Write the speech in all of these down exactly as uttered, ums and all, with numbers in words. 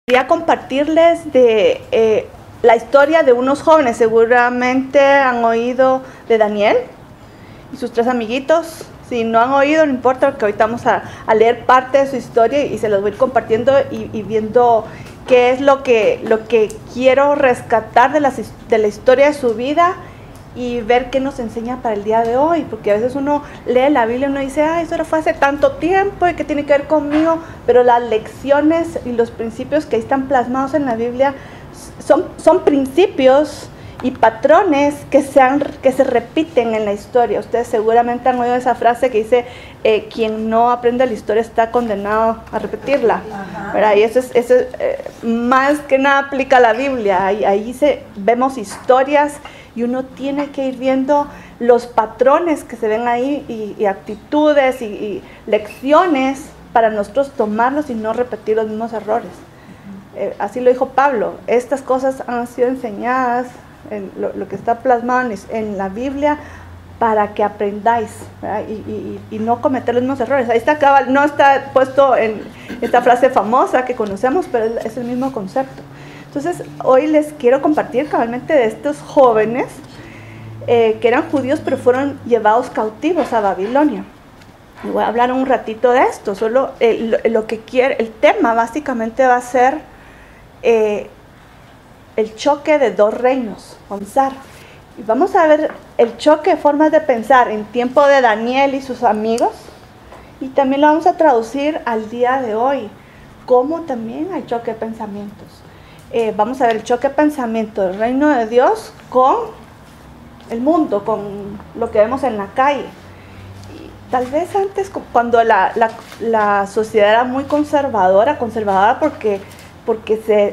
Quería compartirles de eh, la historia de unos jóvenes. Seguramente han oído de Daniel y sus tres amiguitos. Si no han oído, no importa, porque ahorita vamos a, a leer parte de su historia y se los voy a ir compartiendo y, y viendo qué es lo que, lo que quiero rescatar de, las, de la historia de su vida y ver qué nos enseña para el día de hoy, porque a veces uno lee la Biblia y uno dice, ah, eso fue hace tanto tiempo y qué tiene que ver conmigo, pero las lecciones y los principios que ahí están plasmados en la Biblia son, son principios y patrones que se, han, que se repiten en la historia. Ustedes seguramente han oído esa frase que dice, eh, quien no aprende la historia está condenado a repetirla, ¿verdad? Y eso, es, eso es, eh, más que nada aplica a la Biblia. Ahí, ahí se, vemos historias y uno tiene que ir viendo los patrones que se ven ahí y, y actitudes y, y lecciones para nosotros tomarlos y no repetir los mismos errores. Eh, así lo dijo Pablo, estas cosas han sido enseñadas, en lo, lo que está plasmado en, en la Biblia, para que aprendáis y, y, y no cometer los mismos errores. Ahí está, cabal, no está puesto en esta frase famosa que conocemos, pero es, es el mismo concepto. Entonces, hoy les quiero compartir cabalmente de estos jóvenes eh, que eran judíos, pero fueron llevados cautivos a Babilonia. Y voy a hablar un ratito de esto. Solo eh, lo, lo que quiere, el tema básicamente va a ser eh, el choque de dos reinos, pensar. Y vamos a ver el choque de formas de pensar en tiempo de Daniel y sus amigos, y también lo vamos a traducir al día de hoy, como también hay choque de pensamientos. Eh, vamos a ver el choque de pensamiento del reino de Dios con el mundo, con lo que vemos en la calle. Y tal vez antes, cuando la, la, la sociedad era muy conservadora, conservadora porque, porque se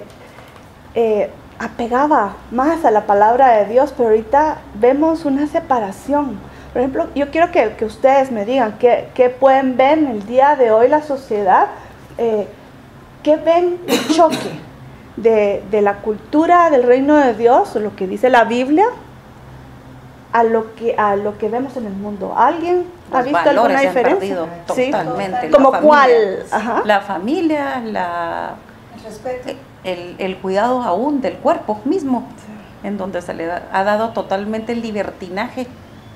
eh, apegaba más a la palabra de Dios, pero ahorita vemos una separación. Por ejemplo, yo quiero que, que ustedes me digan qué, qué pueden ver en el día de hoy la sociedad, eh, qué ven el choque de, de la cultura del reino de Dios, o lo que dice la Biblia, a lo que, a lo que vemos en el mundo. ¿Alguien ha visto alguna diferencia? ¿Sí? Totalmente. ¿Como cuál? Ajá. La familia, la... El respeto. El, el cuidado aún del cuerpo mismo, sí, en donde se le da, ha dado totalmente el libertinaje,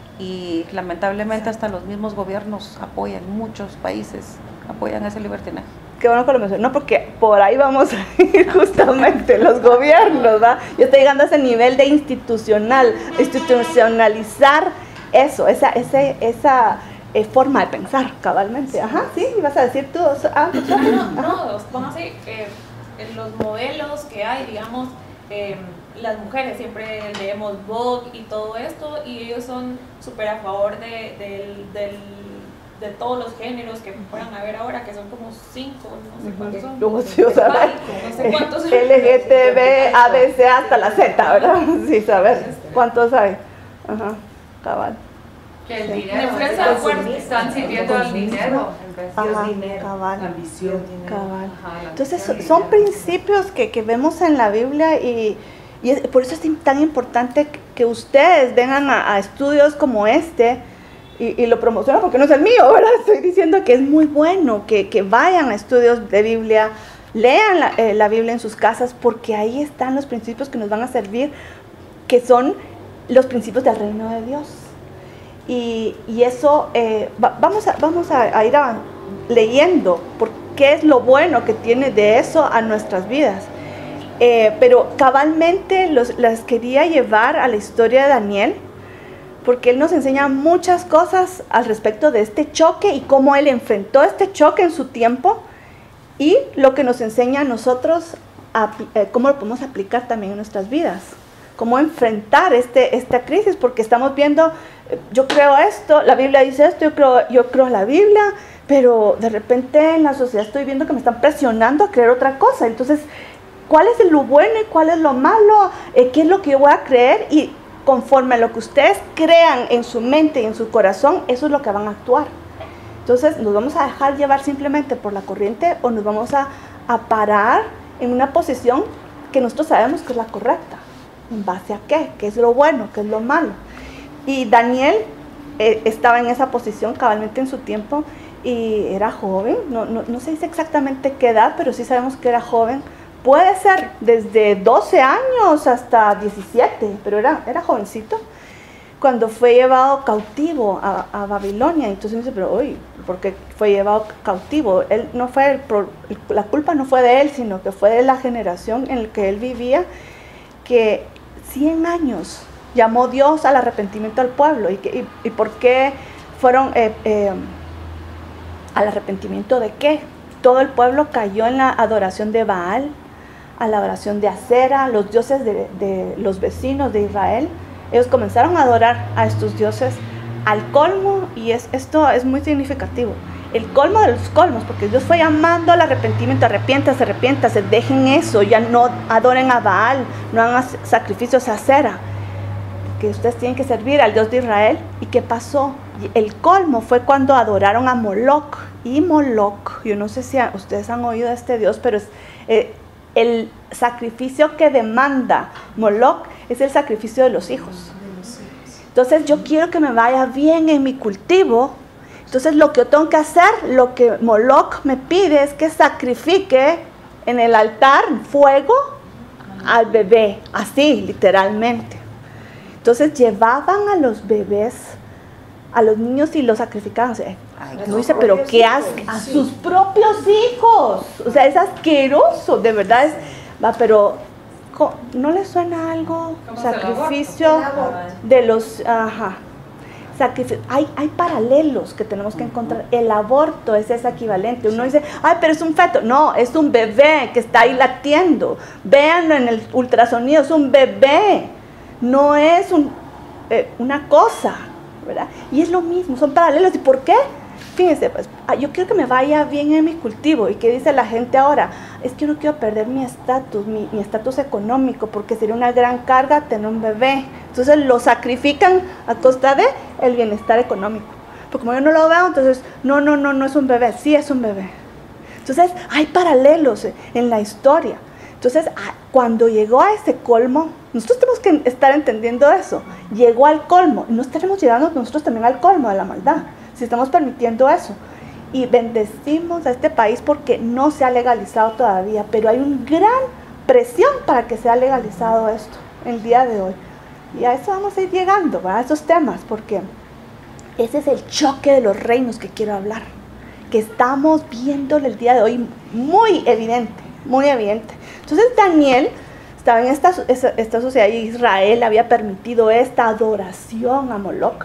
y lamentablemente hasta los mismos gobiernos apoyan, muchos países apoyan ese libertinaje. Qué bueno que lo mencioné, no, porque por ahí vamos a ir justamente los gobiernos, ¿verdad? Yo estoy llegando a ese nivel de institucional, institucionalizar eso, esa, ese, esa eh, forma de pensar cabalmente. Ajá, sí, vas a decir tú. Ah, no, no, no, vamos a decir, eh, los modelos que hay, digamos, eh, las mujeres, siempre leemos Vogue y todo esto, y ellos son súper a favor de, de, de, de todos los géneros que puedan haber ahora, que son como cinco, no sé cuántos son. Como si, o sea, no sé cuántos son. L G T B, A B C hasta la Z, ¿verdad? Sí, saber cuántos hay. Ajá, cabal. Que el dinero, están sirviendo al dinero. Ajá, dinero, cabal, ambición, cabal. Ajá, Entonces son, son principios que, que vemos en la Biblia, y, y es, por eso es tan importante que ustedes vengan a, a estudios como este y, y lo promocionan, porque no es el mío, ¿verdad? Estoy diciendo que es muy bueno que, que vayan a estudios de Biblia, lean la, eh, la Biblia en sus casas, porque ahí están los principios que nos van a servir, que son los principios del reino de Dios. Y, y eso, eh, va, vamos, a, vamos a, a ir a, leyendo por qué es lo bueno que tiene de eso a nuestras vidas. Eh, pero cabalmente los, las quería llevar a la historia de Daniel, porque él nos enseña muchas cosas al respecto de este choque y cómo él enfrentó este choque en su tiempo, y lo que nos enseña a nosotros, a, eh, cómo lo podemos aplicar también en nuestras vidas. Cómo enfrentar este, esta crisis, porque estamos viendo, yo creo esto, la Biblia dice esto, yo creo, yo creo la Biblia, pero de repente en la sociedad estoy viendo que me están presionando a creer otra cosa. Entonces, ¿cuál es lo bueno y cuál es lo malo? Eh, ¿Qué es lo que yo voy a creer? Y conforme a lo que ustedes crean en su mente y en su corazón, eso es lo que van a actuar. Entonces, ¿nos vamos a dejar llevar simplemente por la corriente, o nos vamos a, a parar en una posición que nosotros sabemos que es la correcta? ¿En base a qué? ¿Qué es lo bueno? ¿Qué es lo malo? Y Daniel eh, estaba en esa posición cabalmente en su tiempo, y era joven, no, no, no se dice exactamente qué edad, pero sí sabemos que era joven puede ser desde doce años hasta diecisiete, pero era, era jovencito, cuando fue llevado cautivo a, a Babilonia. Entonces dice, pero uy, ¿por qué fue llevado cautivo? Él no fue el, la culpa no fue de él, sino que fue de la generación en la que él vivía, que cien años llamó Dios al arrepentimiento al pueblo. ¿Y, que, y, y por qué fueron eh, eh, al arrepentimiento de qué? Todo el pueblo cayó en la adoración de Baal, a la adoración de Acera, los dioses de, de los vecinos de Israel. Ellos comenzaron a adorar a estos dioses al colmo, y es, esto es muy significativo, el colmo de los colmos, porque Dios fue llamando al arrepentimiento, arrepiéntase, arrepiéntase, dejen eso, ya no adoren a Baal, no hagan sacrificios a Acera, que ustedes tienen que servir al Dios de Israel. ¿Y qué pasó? El colmo fue cuando adoraron a Moloc, y Moloc, yo no sé si ustedes han oído de este Dios, pero es eh, el sacrificio que demanda Moloc es el sacrificio de los hijos. Entonces yo quiero que me vaya bien en mi cultivo. Entonces lo que yo tengo que hacer, lo que Moloc me pide es que sacrifique en el altar fuego al bebé, así literalmente. Entonces llevaban a los bebés, a los niños, y los sacrificaban. O sea, no dice, pero ¿qué hace? A sus propios hijos. O sea, es asqueroso, de verdad es, va, pero ¿no les suena algo? Sacrificio de los, ajá, sacrificio. Hay, hay paralelos que tenemos que encontrar. El aborto es ese equivalente. Uno dice, ay, pero es un feto. No, es un bebé que está ahí latiendo. Véanlo en el ultrasonido, es un bebé. No es un, eh, una cosa, ¿verdad? Y es lo mismo, son paralelos. ¿Y por qué? Fíjense, pues, yo quiero que me vaya bien en mi cultivo. ¿Y qué dice la gente ahora? Es que yo no quiero perder mi estatus, mi estatus económico, porque sería una gran carga tener un bebé. Entonces lo sacrifican a costa de el bienestar económico. Pero como yo no lo veo, entonces, no, no, no, no es un bebé, sí es un bebé. Entonces hay paralelos en la historia. Entonces, cuando llegó a ese colmo, nosotros tenemos que estar entendiendo eso. Llegó al colmo, y no estaremos llegando nosotros también al colmo de la maldad, si estamos permitiendo eso. Y bendecimos a este país porque no se ha legalizado todavía, pero hay una gran presión para que sea legalizado esto el día de hoy. Y a eso vamos a ir llegando, ¿verdad? A esos temas, porque ese es el choque de los reinos que quiero hablar, que estamos viéndolo el día de hoy muy evidente, muy evidente. Entonces Daniel estaba en esta, esta sociedad, y Israel había permitido esta adoración a Moloc.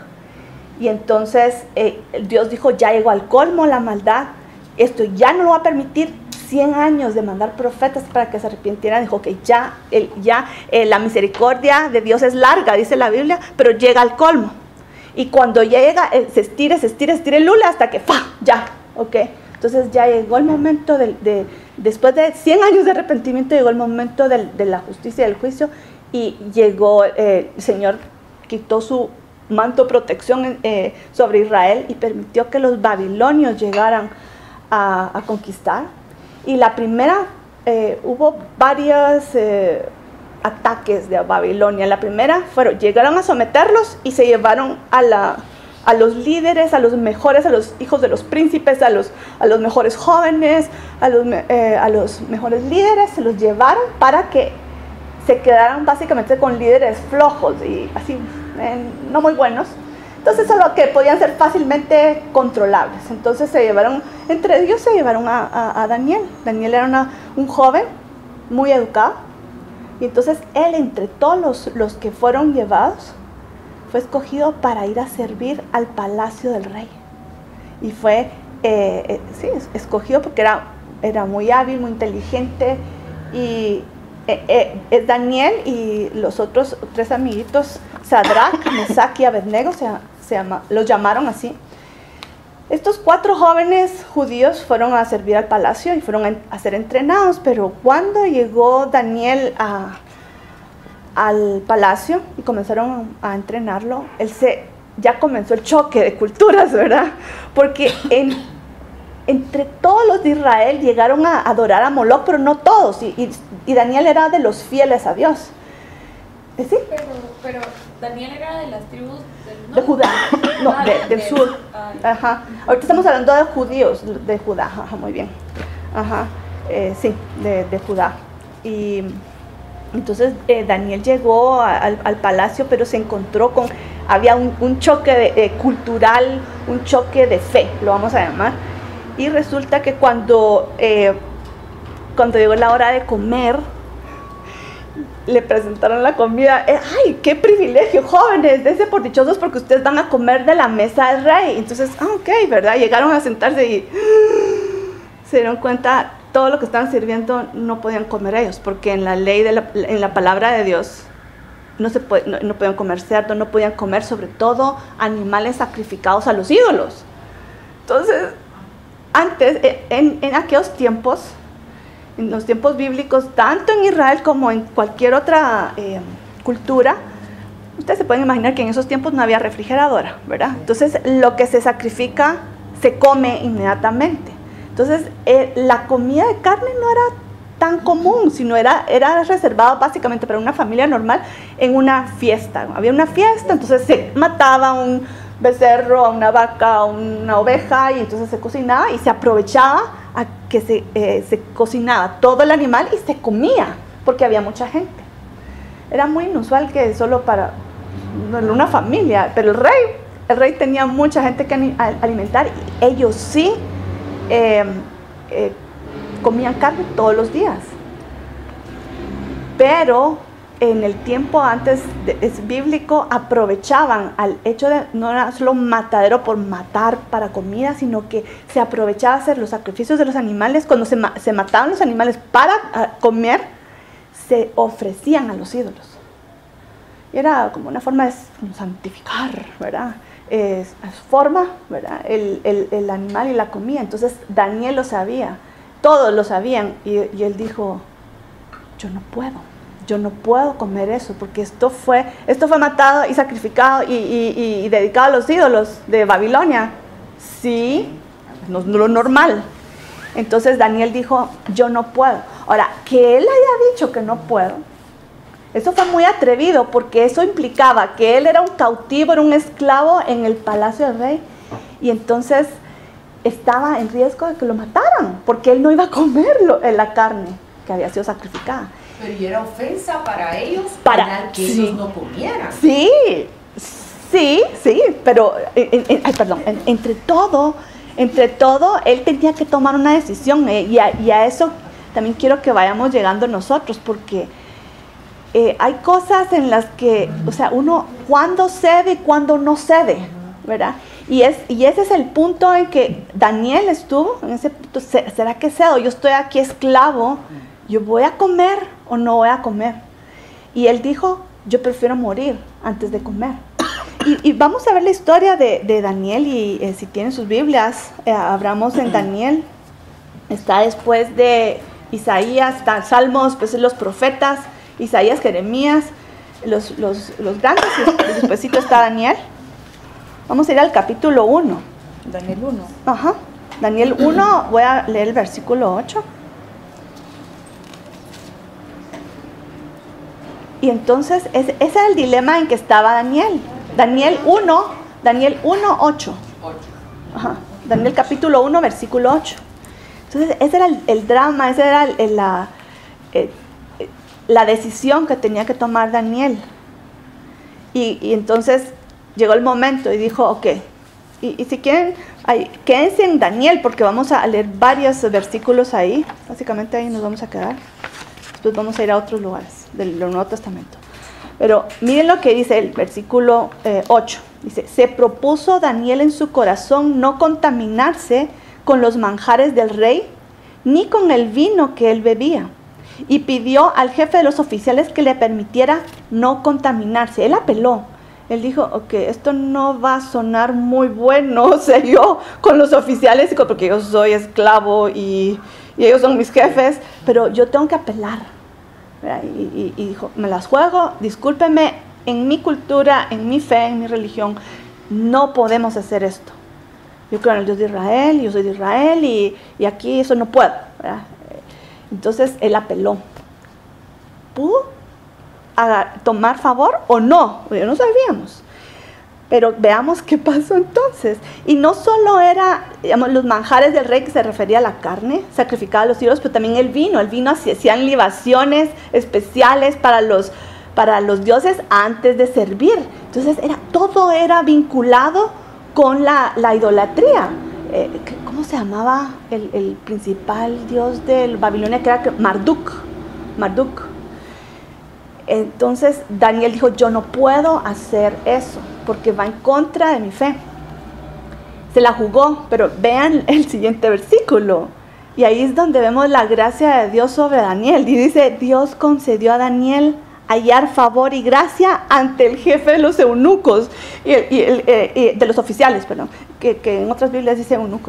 Y entonces eh, Dios dijo, ya llegó al colmo la maldad, esto ya no lo va a permitir. Cien años de mandar profetas para que se arrepintieran. Dijo que ya, el, ya eh, la misericordia de Dios es larga, dice la Biblia, pero llega al colmo. Y cuando llega, eh, se estira, se estira, se estira el lula hasta que ¡fa! Ya, ok. Entonces ya llegó el momento, de, de, después de cien años de arrepentimiento, llegó el momento de, de la justicia y del juicio, y llegó, eh, el Señor quitó su manto de protección eh, sobre Israel y permitió que los babilonios llegaran a, a conquistar. Y la primera, eh, hubo varios eh, ataques de Babilonia. La primera fueron, llegaron a someterlos y se llevaron a, la, a los líderes, a los mejores, a los hijos de los príncipes, a los, a los mejores jóvenes, a los, eh, a los mejores líderes, se los llevaron para que se quedaran básicamente con líderes flojos y así, eh, no muy buenos. Entonces, solo que podían ser fácilmente controlables. Entonces se llevaron, entre ellos se llevaron a, a, a Daniel. Daniel era una, un joven muy educado. Y entonces él, entre todos los, los que fueron llevados, fue escogido para ir a servir al palacio del rey. Y fue, eh, eh, sí, escogido porque era, era muy hábil, muy inteligente. Y eh, eh, es Daniel y los otros tres amiguitos, Sadrach, Mesach y Abednego, se, se llama, los llamaron así. Estos cuatro jóvenes judíos fueron a servir al palacio y fueron a ser entrenados, pero cuando llegó Daniel a, al palacio y comenzaron a entrenarlo, él se, ya comenzó el choque de culturas, ¿verdad? Porque en, entre todos los de Israel llegaron a adorar a Moloc, pero no todos, y, y, y Daniel era de los fieles a Dios. ¿Sí? Pero, pero Daniel era de las tribus del norte. De Judá, no, Ah, de, de- del de- sur. ay. Ajá. Ahorita estamos hablando de judíos, de Judá. Ajá, muy bien. Ajá. Eh, sí, de, de Judá. Y entonces eh, Daniel llegó a, al, al palacio, pero se encontró con, había un, un choque de, eh, cultural, un choque de fe, lo vamos a llamar. Y resulta que cuando, eh, cuando llegó la hora de comer, le presentaron la comida. Eh, ¡Ay, qué privilegio, jóvenes! Dense por dichosos porque ustedes van a comer de la mesa del rey. Entonces, ah, ok, ¿verdad? Llegaron a sentarse y se dieron cuenta, todo lo que estaban sirviendo no podían comer ellos, porque en la ley, de la, en la palabra de Dios, no, se puede, no, no podían comer cerdo, no podían comer sobre todo animales sacrificados a los ídolos. Entonces, antes, en, en aquellos tiempos, en los tiempos bíblicos, tanto en Israel como en cualquier otra eh, cultura, ustedes se pueden imaginar que en esos tiempos no había refrigeradora, ¿verdad? Entonces, lo que se sacrifica se come inmediatamente. Entonces, eh, la comida de carne no era tan común, sino era, era reservada básicamente para una familia normal en una fiesta. Había una fiesta, entonces se mataba un becerro, a una vaca, a una oveja, y entonces se cocinaba y se aprovechaba a que se, eh, se cocinaba todo el animal y se comía, porque había mucha gente. Era muy inusual que solo para una familia, pero el rey, el rey tenía mucha gente que alimentar, y ellos sí eh, eh, comían carne todos los días. Pero en el tiempo antes, de, es bíblico, aprovechaban al hecho de, no era solo matadero por matar para comida, sino que se aprovechaba hacer los sacrificios de los animales. Cuando se, se mataban los animales para uh, comer, se ofrecían a los ídolos. Y era como una forma de santificar, ¿verdad? Es, es forma, ¿verdad? El, el, el animal y la comida. Entonces Daniel lo sabía, todos lo sabían, y, y él dijo, yo no puedo. Yo no puedo comer eso, porque esto fue, esto fue matado y sacrificado y, y, y dedicado a los ídolos de Babilonia. Sí, no es lo normal. Entonces Daniel dijo, yo no puedo. Ahora, que él haya dicho que no puedo, eso fue muy atrevido, porque eso implicaba que él era un cautivo, era un esclavo en el palacio del rey, y entonces estaba en riesgo de que lo mataran, porque él no iba a comer la carne que había sido sacrificada. Pero y era ofensa para ellos para que sí, ellos no comieran. Sí, sí, sí, pero en, en, ay, perdón, en, entre todo, entre todo, él tenía que tomar una decisión, eh, y, a, y a eso también quiero que vayamos llegando nosotros, porque eh, hay cosas en las que, o sea, uno cuándo cede y cuándo no cede, ¿verdad? Y, es, y ese es el punto en que Daniel estuvo, en ese punto, ¿será que cedo? Yo estoy aquí esclavo, ¿yo voy a comer o no voy a comer? Y él dijo, yo prefiero morir antes de comer. Y, y vamos a ver la historia de, de Daniel, y eh, si tienen sus Biblias, eh, abramos en Daniel. Está después de Isaías, está Salmos, pues los profetas, Isaías, Jeremías, los, los, los grandes, y después está Daniel. Vamos a ir al capítulo uno. Daniel uno. Ajá. Daniel uno, voy a leer el versículo ocho. Y entonces, ese, ese era el dilema en que estaba Daniel. Daniel uno, Daniel uno, ocho. Ajá. Daniel capítulo uno, versículo ocho. Entonces, ese era el, el drama, esa era el, el, la, el, la decisión que tenía que tomar Daniel. Y, y entonces llegó el momento y dijo, ok, y, y si quieren, ay, quédense en Daniel, porque vamos a leer varios versículos ahí. Básicamente ahí nos vamos a quedar. Después vamos a ir a otros lugares del Nuevo Testamento. Pero miren lo que dice el versículo eh, ocho. Dice, se propuso Daniel en su corazón no contaminarse con los manjares del rey, ni con el vino que él bebía. Y pidió al jefe de los oficiales que le permitiera no contaminarse. Él apeló. Él dijo, ok, esto no va a sonar muy bueno, o sea, yo con los oficiales, porque yo soy esclavo y, y ellos son mis jefes, pero yo tengo que apelar. Y, y, y dijo, me las juego, discúlpeme, en mi cultura, en mi fe, en mi religión, no podemos hacer esto. Yo creo en el Dios de Israel, yo soy de Israel, y, y aquí eso no puedo, ¿verdad? Entonces él apeló. ¿Pudo tomar favor o no? Porque no sabíamos. Pero veamos qué pasó entonces. Y no solo era, digamos, los manjares del rey, que se refería a la carne sacrificada a los ídolos, pero también el vino. El vino hacían libaciones especiales para los, para los dioses antes de servir. Entonces era, todo era vinculado con la, la idolatría. Eh, ¿Cómo se llamaba el, el principal dios de Babilonia? Que era Marduk. Marduk. Entonces Daniel dijo, yo no puedo hacer eso, porque va en contra de mi fe. Se la jugó, pero vean el siguiente versículo. Y ahí es donde vemos la gracia de Dios sobre Daniel. Y dice, Dios concedió a Daniel hallar favor y gracia ante el jefe de los eunucos, y, el, y, el, eh, y de los oficiales, perdón, que, que en otras Biblias dice eunucos.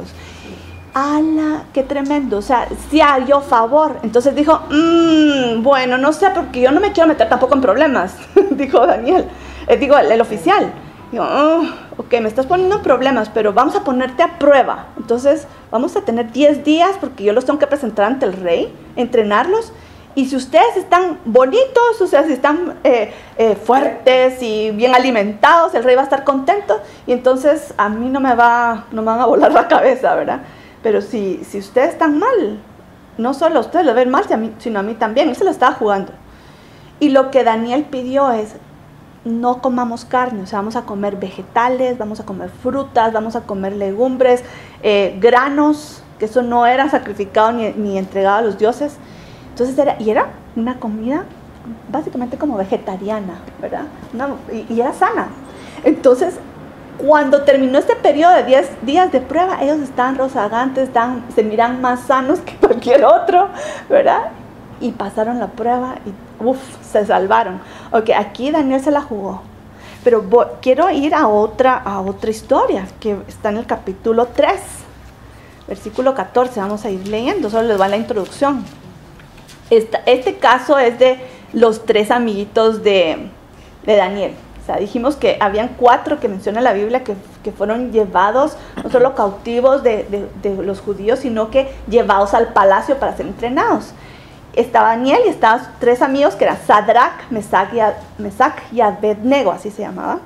¡Hala! ¡Qué tremendo! O sea, sí halló favor. Entonces dijo, mmm, bueno, no sé, porque yo no me quiero meter tampoco en problemas, dijo Daniel, eh, digo, el, el oficial. Digo, oh, ok, me estás poniendo problemas, pero vamos a ponerte a prueba. Entonces, vamos a tener diez días, porque yo los tengo que presentar ante el rey, entrenarlos. Y si ustedes están bonitos, o sea, si están eh, eh, fuertes y bien alimentados, el rey va a estar contento. Y entonces a mí no me, va, no me van a volar la cabeza, ¿verdad? Pero si, si ustedes están mal, no solo a ustedes lo ven mal, sino a mí también. Él se lo estaba jugando. Y lo que Daniel pidió es, no comamos carne, o sea, vamos a comer vegetales, vamos a comer frutas, vamos a comer legumbres, eh, granos, que eso no era sacrificado ni, ni entregado a los dioses. Entonces era, y era una comida básicamente como vegetariana, ¿verdad? Una, y, y era sana. Entonces, cuando terminó este periodo de diez días de prueba, ellos estaban rozagantes, estaban, se miran más sanos que cualquier otro, ¿verdad? Y pasaron la prueba y uff, se salvaron. Ok, aquí Daniel se la jugó. Pero voy, quiero ir a otra, a otra historia que está en el capítulo tres, versículo catorce. Vamos a ir leyendo, solo les va la introducción. Esta, este caso es de los tres amiguitos de, de Daniel. O sea, dijimos que habían cuatro que menciona la Biblia que, que fueron llevados, no solo cautivos de, de, de los judíos, sino que llevados al palacio para ser entrenados. Estaba Daniel y estaban tres amigos que eran Sadrach, Mesach y, Mesach y Abednego, así se llamaba.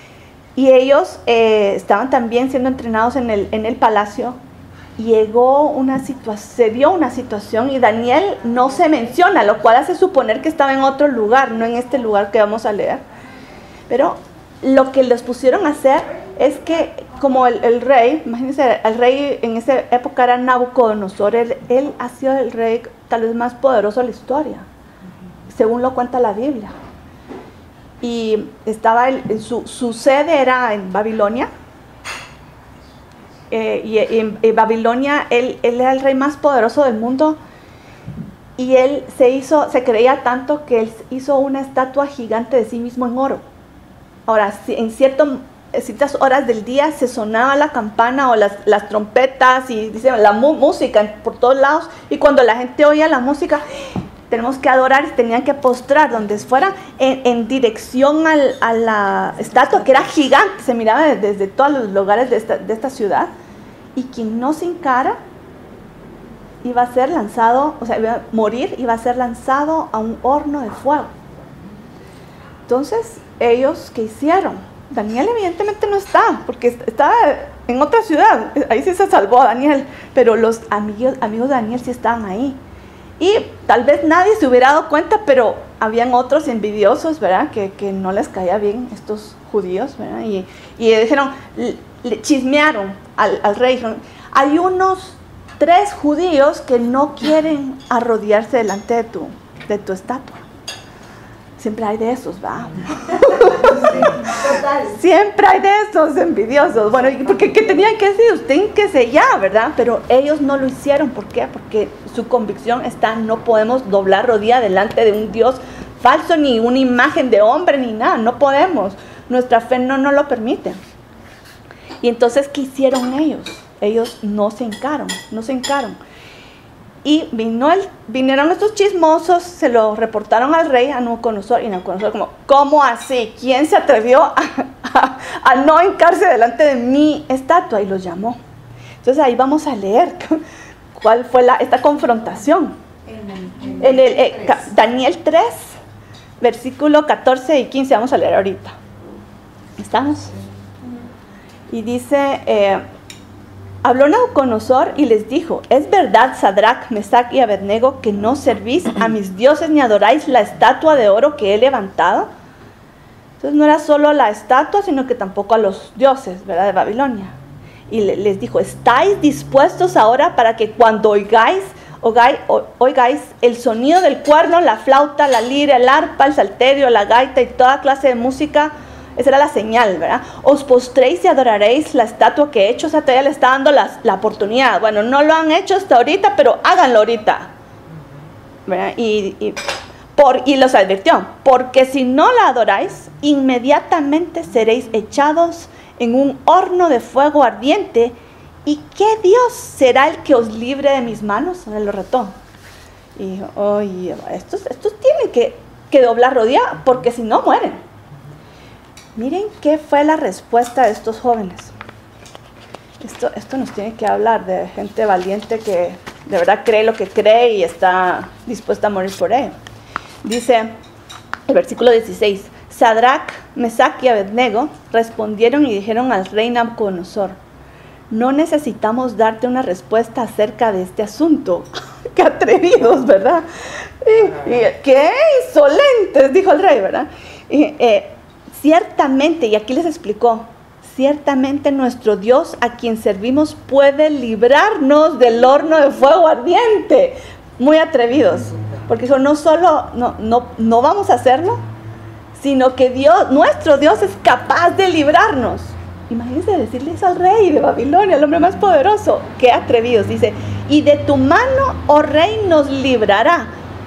Y ellos eh, estaban también siendo entrenados en el, en el palacio. Llegó una situación, se dio una situación y Daniel no se menciona, lo cual hace suponer que estaba en otro lugar, no en este lugar que vamos a leer. Pero lo que les pusieron a hacer es que, como el, el rey, imagínense, el rey en esa época era Nabucodonosor, él, él ha sido el rey tal vez más poderoso de la historia, según lo cuenta la Biblia. Y estaba el, su, su sede era en Babilonia. Eh, y, y en, en Babilonia él, él era el rey más poderoso del mundo, y él se hizo, se creía tanto que él hizo una estatua gigante de sí mismo en oro. Ahora, si en cierto, ciertas horas del día se sonaba la campana o las, las trompetas y dice, la mu música por todos lados, y cuando la gente oía la música, tenemos que adorar y tenían que postrar donde fuera en, en dirección al, a la estatua, que era gigante, se miraba desde, desde todos los lugares de esta, de esta ciudad, y quien no se encara iba a ser lanzado, o sea, iba a morir, iba a ser lanzado a un horno de fuego. Entonces, ellos, ¿qué hicieron? Daniel evidentemente no está, porque estaba en otra ciudad, ahí sí se salvó a Daniel, pero los amigos, amigos de Daniel sí estaban ahí. Y tal vez nadie se hubiera dado cuenta, pero habían otros envidiosos, ¿verdad? Que, que no les caía bien estos judíos, ¿verdad? Y, y dijeron, le chismearon al, al rey, dijeron, hay unos tres judíos que no quieren arrodillarse delante de tu, de tu estatua. Siempre hay de esos, ¿va? Siempre hay de esos envidiosos. Bueno, porque ¿qué tenían que decir? Usted que sé ya, ¿verdad? Pero ellos no lo hicieron. ¿Por qué? Porque su convicción está, no podemos doblar rodilla delante de un Dios falso, ni una imagen de hombre, ni nada. No podemos. Nuestra fe no nos lo permite. Y entonces, ¿qué hicieron ellos? Ellos no se hincaron, no se hincaron. Y vino el, vinieron estos chismosos, se lo reportaron al rey, a Nabucodonosor, y Nabucodonosor como, ¿cómo así? ¿Quién se atrevió a, a, a no hincarse delante de mi estatua? Y los llamó. Entonces ahí vamos a leer cuál fue la, esta confrontación. En el, en el, el eh, Daniel tres, versículo catorce y quince, vamos a leer ahorita. ¿Estamos? Y dice, eh, habló Nabucodonosor y les dijo, ¿es verdad, Sadrach, Mesach y Abednego, que no servís a mis dioses ni adoráis la estatua de oro que he levantado? Entonces no era solo la estatua, sino que tampoco a los dioses, ¿verdad?, de Babilonia. Y le, les dijo, ¿estáis dispuestos ahora para que cuando oigáis, oigáis, oigáis el sonido del cuerno, la flauta, la lira, el arpa, el salterio, la gaita y toda clase de música? Esa era la señal, ¿verdad? Os postréis y adoraréis la estatua que he hecho. O sea, todavía le está dando la, la oportunidad. Bueno, no lo han hecho hasta ahorita, pero háganlo ahorita, ¿verdad? Y, y, por, y los advirtió, porque si no la adoráis, inmediatamente seréis echados en un horno de fuego ardiente. ¿Y qué Dios será el que os libre de mis manos? Se lo retó. Y dijo, oye, estos, estos tienen que, que doblar rodilla, porque si no mueren. Miren qué fue la respuesta de estos jóvenes. Esto, esto nos tiene que hablar de gente valiente que de verdad cree lo que cree y está dispuesta a morir por ello. Dice el versículo dieciséis, Sadrach, Mesach y Abednego respondieron y dijeron al rey Nabucodonosor, no necesitamos darte una respuesta acerca de este asunto. ¡Qué atrevidos!, ¿verdad? Y, y, ¡qué insolentes!, dijo el rey, ¿verdad? Y, eh, ciertamente, y aquí les explicó, ciertamente nuestro Dios a quien servimos puede librarnos del horno de fuego ardiente. Muy atrevidos, porque dijo, no solo no, no, no vamos a hacerlo, sino que Dios, nuestro Dios es capaz de librarnos. Imagínense decirle eso al rey de Babilonia, el hombre más poderoso. Qué atrevidos, dice, y de tu mano, oh rey, nos librará.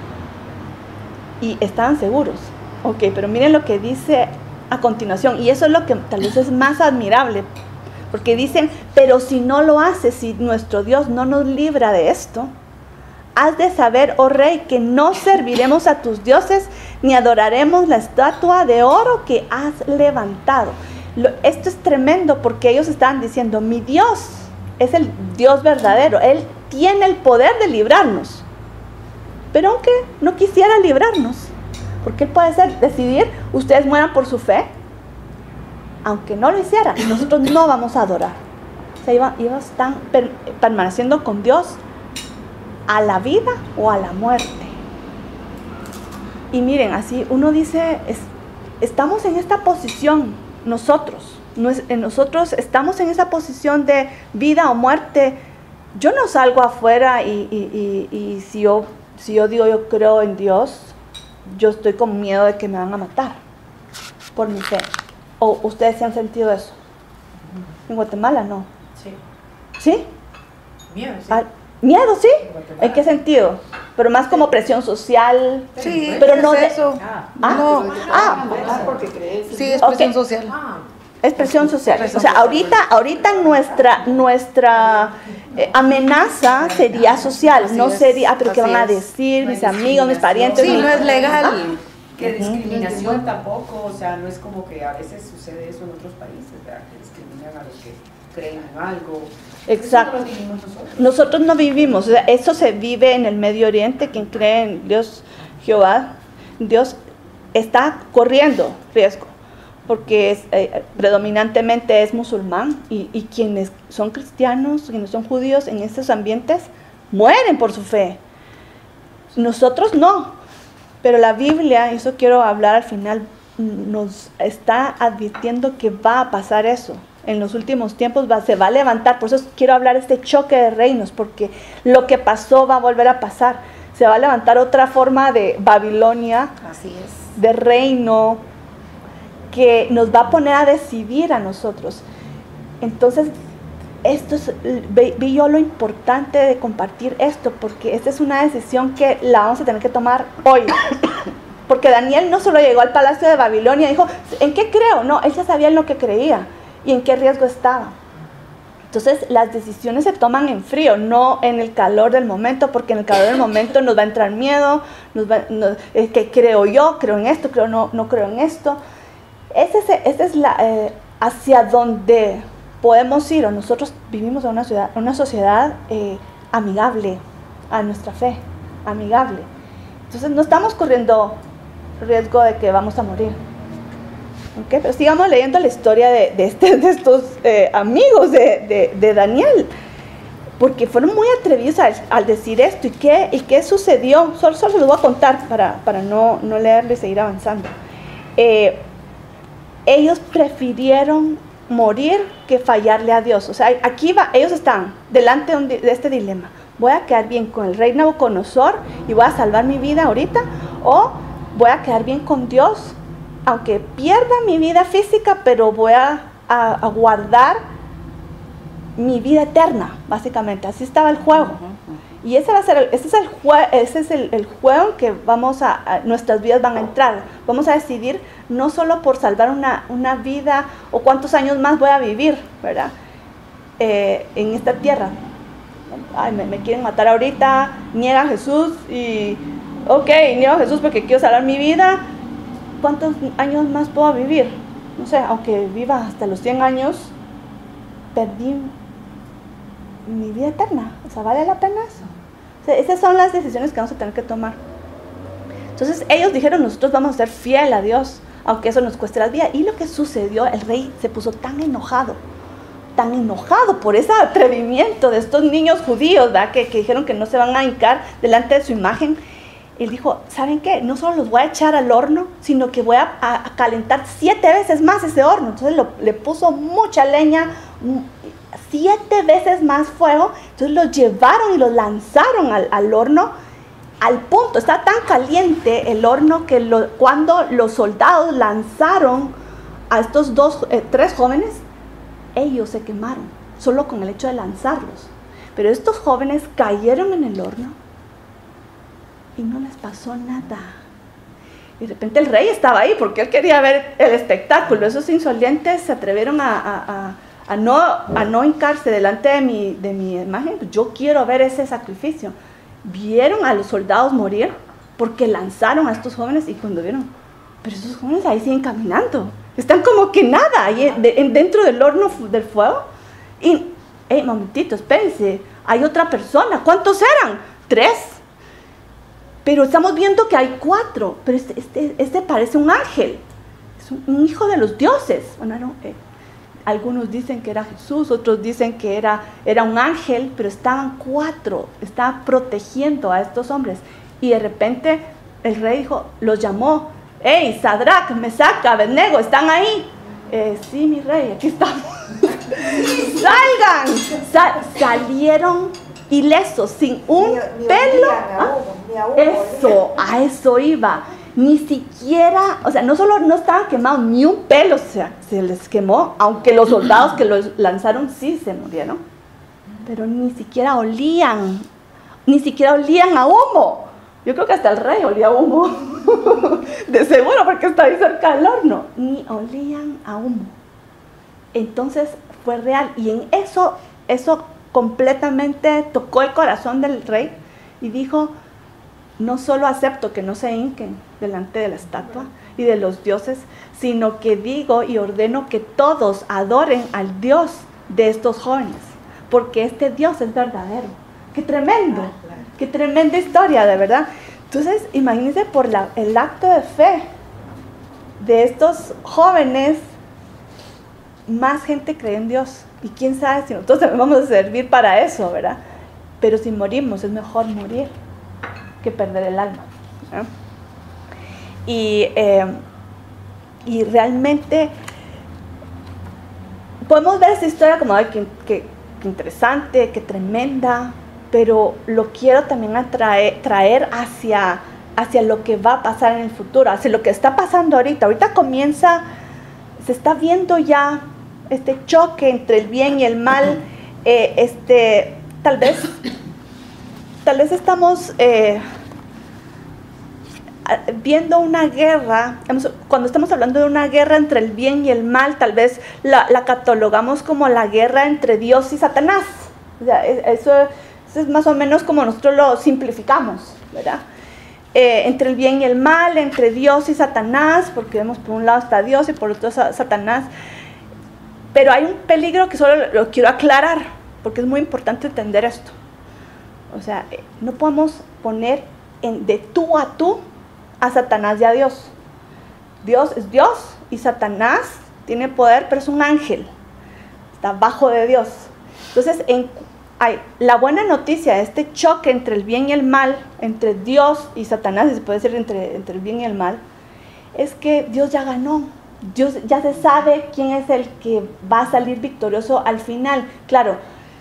Y estaban seguros. Ok, pero miren lo que dice a continuación, y eso es lo que tal vez es más admirable, porque dicen, pero si no lo hace, si nuestro Dios no nos libra de esto, has de saber, oh rey, que no serviremos a tus dioses, ni adoraremos la estatua de oro que has levantado. Lo, esto es tremendo, porque ellos estaban diciendo, mi Dios es el Dios verdadero, Él tiene el poder de librarnos, pero aunque no quisiera librarnos, porque Él puede ser, decidir, ustedes mueran por su fe, aunque no lo hiciera, nosotros no vamos a adorar. O sea, iban, iban están per, permaneciendo con Dios a la vida o a la muerte. Y miren, así uno dice, es, estamos en esta posición, nosotros, nos, nosotros estamos en esa posición de vida o muerte. Yo no salgo afuera y, y, y, y si, yo, si yo digo yo creo en Dios, yo estoy con miedo de que me van a matar por mi fe. ¿O ustedes se han sentido eso? En Guatemala no. Sí. ¿Sí? Miedo, sí. Ah, ¿miedo, sí? ¿En qué sentido? Pero más como presión social. Sí, pero no es de, eso. Ah, ah, No. ah, porque crees. Sí, es presión Ok. social. Ah, es presión social. Presión O sea, social. ahorita, ahorita nuestra, nuestra eh, amenaza sería social. Así No es, sería, ah, pero ¿qué así van a es. decir No hay mis amigos, mis parientes? Sí, mi- no es legal. que discriminación tampoco, o sea, no es como que a veces sucede eso en otros países, ¿verdad? Que discriminan a los que creen en algo. Exacto. Eso no lo vivimos nosotros. Nosotros no vivimos, o sea, eso se vive en el Medio Oriente. Quien cree en Dios, Jehová, Dios está corriendo riesgo, porque es, eh, predominantemente es musulmán, y, y quienes son cristianos, quienes son judíos en estos ambientes, mueren por su fe. Nosotros no, pero la Biblia, y eso quiero hablar al final, nos está advirtiendo que va a pasar eso. En los últimos tiempos va, se va a levantar. Por eso quiero hablar de este choque de reinos, porque lo que pasó va a volver a pasar. Se va a levantar otra forma de Babilonia, Así es. de reino, que nos va a poner a decidir a nosotros. Entonces, esto es, vi, vi yo lo importante de compartir esto, porque esta es una decisión que la vamos a tener que tomar hoy. Porque Daniel no solo llegó al palacio de Babilonia y dijo, ¿en qué creo? No, él ya sabía en lo que creía y en qué riesgo estaba. Entonces, las decisiones se toman en frío, no en el calor del momento, porque en el calor del momento nos va a entrar miedo, nos va, nos, es que creo yo, creo en esto, creo no, no creo en esto. Ese es, ese es la, eh, hacia donde podemos ir, o nosotros vivimos en una, ciudad, una sociedad eh, amigable a nuestra fe, amigable. Entonces, no estamos corriendo riesgo de que vamos a morir. Okay, pero sigamos leyendo la historia de, de, este, de estos eh, amigos de, de, de Daniel, porque fueron muy atrevidos al, al decir esto. ¿Y qué, y qué sucedió? Solo, solo les voy a contar para, para no, no leerlo y seguir avanzando. Eh, ellos prefirieron morir que fallarle a Dios. O sea, aquí va, ellos están delante de, un, de este dilema. ¿Voy a quedar bien con el rey Nabucodonosor y voy a salvar mi vida ahorita? ¿O voy a quedar bien con Dios, aunque pierda mi vida física, pero voy a, a, a guardar mi vida eterna, básicamente? Así estaba el juego. Y ese va a ser el, ese es el, jue, ese es el, el juego que vamos a, a, nuestras vidas van a entrar. Vamos a decidir no solo por salvar una, una vida o cuántos años más voy a vivir, ¿verdad? Eh, en esta tierra. Ay, me, me quieren matar ahorita, niega a Jesús y, ok, niego a Jesús porque quiero salvar mi vida. ¿Cuántos años más puedo vivir? No sé, aunque viva hasta los cien años, perdí mi vida eterna. O sea, ¿vale la pena eso? O sea, esas son las decisiones que vamos a tener que tomar. Entonces ellos dijeron, nosotros vamos a ser fieles a Dios, aunque eso nos cueste la vida. Y lo que sucedió, el rey se puso tan enojado, tan enojado por ese atrevimiento de estos niños judíos, ¿verdad? Que, que dijeron que no se van a hincar delante de su imagen. Él dijo, ¿saben qué? No solo los voy a echar al horno, sino que voy a, a, a calentar siete veces más ese horno. Entonces lo, le puso mucha leña, siete veces más fuego. Entonces los llevaron y los lanzaron al, al horno, al punto, está tan caliente el horno que lo, cuando los soldados lanzaron a estos dos, eh, tres jóvenes, ellos se quemaron, solo con el hecho de lanzarlos. Pero estos jóvenes cayeron en el horno y no les pasó nada. Y de repente el rey estaba ahí porque él quería ver el espectáculo. Esos insolentes se atrevieron a, a, a, a, no, a no hincarse delante de mi, de mi imagen. Yo quiero ver ese sacrificio. Vieron a los soldados morir porque lanzaron a estos jóvenes, y cuando vieron, pero esos jóvenes ahí siguen caminando. Están como que nada, ahí de, dentro del horno del fuego. Y, hey, momentito, espérense, hay otra persona. ¿Cuántos eran? Tres. Pero estamos viendo que hay cuatro. Pero este, este, este parece un ángel. Es un, un hijo de los dioses. Bueno, no, eh, algunos dicen que era Jesús, otros dicen que era, era un ángel, pero estaban cuatro. Estaban protegiendo a estos hombres. Y de repente el rey dijo, los llamó. ¡Hey, Sadrach, Mesach, Abednego, están ahí! Eh, sí, mi rey, aquí estamos. ¡Salgan! Sa salieron ilesos, sin un ni, ni pelo. ¿Ah? Ni a uno, eso, a eso iba. Ni siquiera, o sea, no solo no estaban quemados, ni un pelo, o sea, se les quemó, aunque los soldados que los lanzaron sí se murieron. Pero ni siquiera olían, ni siquiera olían a humo. Yo creo que hasta el rey olía a humo, de seguro, porque está ahí cerca del horno. Ni olían a humo. Entonces fue real, y en eso, eso completamente tocó el corazón del rey, y dijo, no solo acepto que no se hinquen delante de la estatua y de los dioses, sino que digo y ordeno que todos adoren al Dios de estos jóvenes, porque este Dios es verdadero. ¡Qué tremendo! ¡Qué tremenda historia, de verdad! Entonces, imagínense por la, el acto de fe de estos jóvenes, más gente cree en Dios. Y quién sabe si nosotros también vamos a servir para eso, ¿verdad? Pero si morimos, es mejor morir que perder el alma, ¿verdad? Y, eh, y realmente podemos ver esta historia como, ay, qué, qué, qué interesante, qué tremenda, pero lo quiero también atraer, traer hacia, hacia lo que va a pasar en el futuro, hacia lo que está pasando ahorita. Ahorita comienza, se está viendo ya este choque entre el bien y el mal. eh, este, tal vez, tal vez estamos eh, viendo una guerra. Cuando estamos hablando de una guerra entre el bien y el mal, tal vez la, la catalogamos como la guerra entre Dios y Satanás. O sea, eso es más o menos como nosotros lo simplificamos, ¿verdad? Eh, entre el bien y el mal, entre Dios y Satanás, porque vemos por un lado está Dios y por otro Satanás. Pero hay un peligro que solo lo quiero aclarar, porque es muy importante entender esto. O sea, no podemos poner en, de tú a tú a Satanás y a Dios. Dios es Dios y Satanás tiene poder, pero es un ángel, está bajo de Dios. Entonces, en, hay, la buena noticia, este choque entre el bien y el mal, entre Dios y Satanás, y se puede decir entre, entre el bien y el mal, es que Dios ya ganó. Dios ya se sabe quién es el que va a salir victorioso al final. Claro,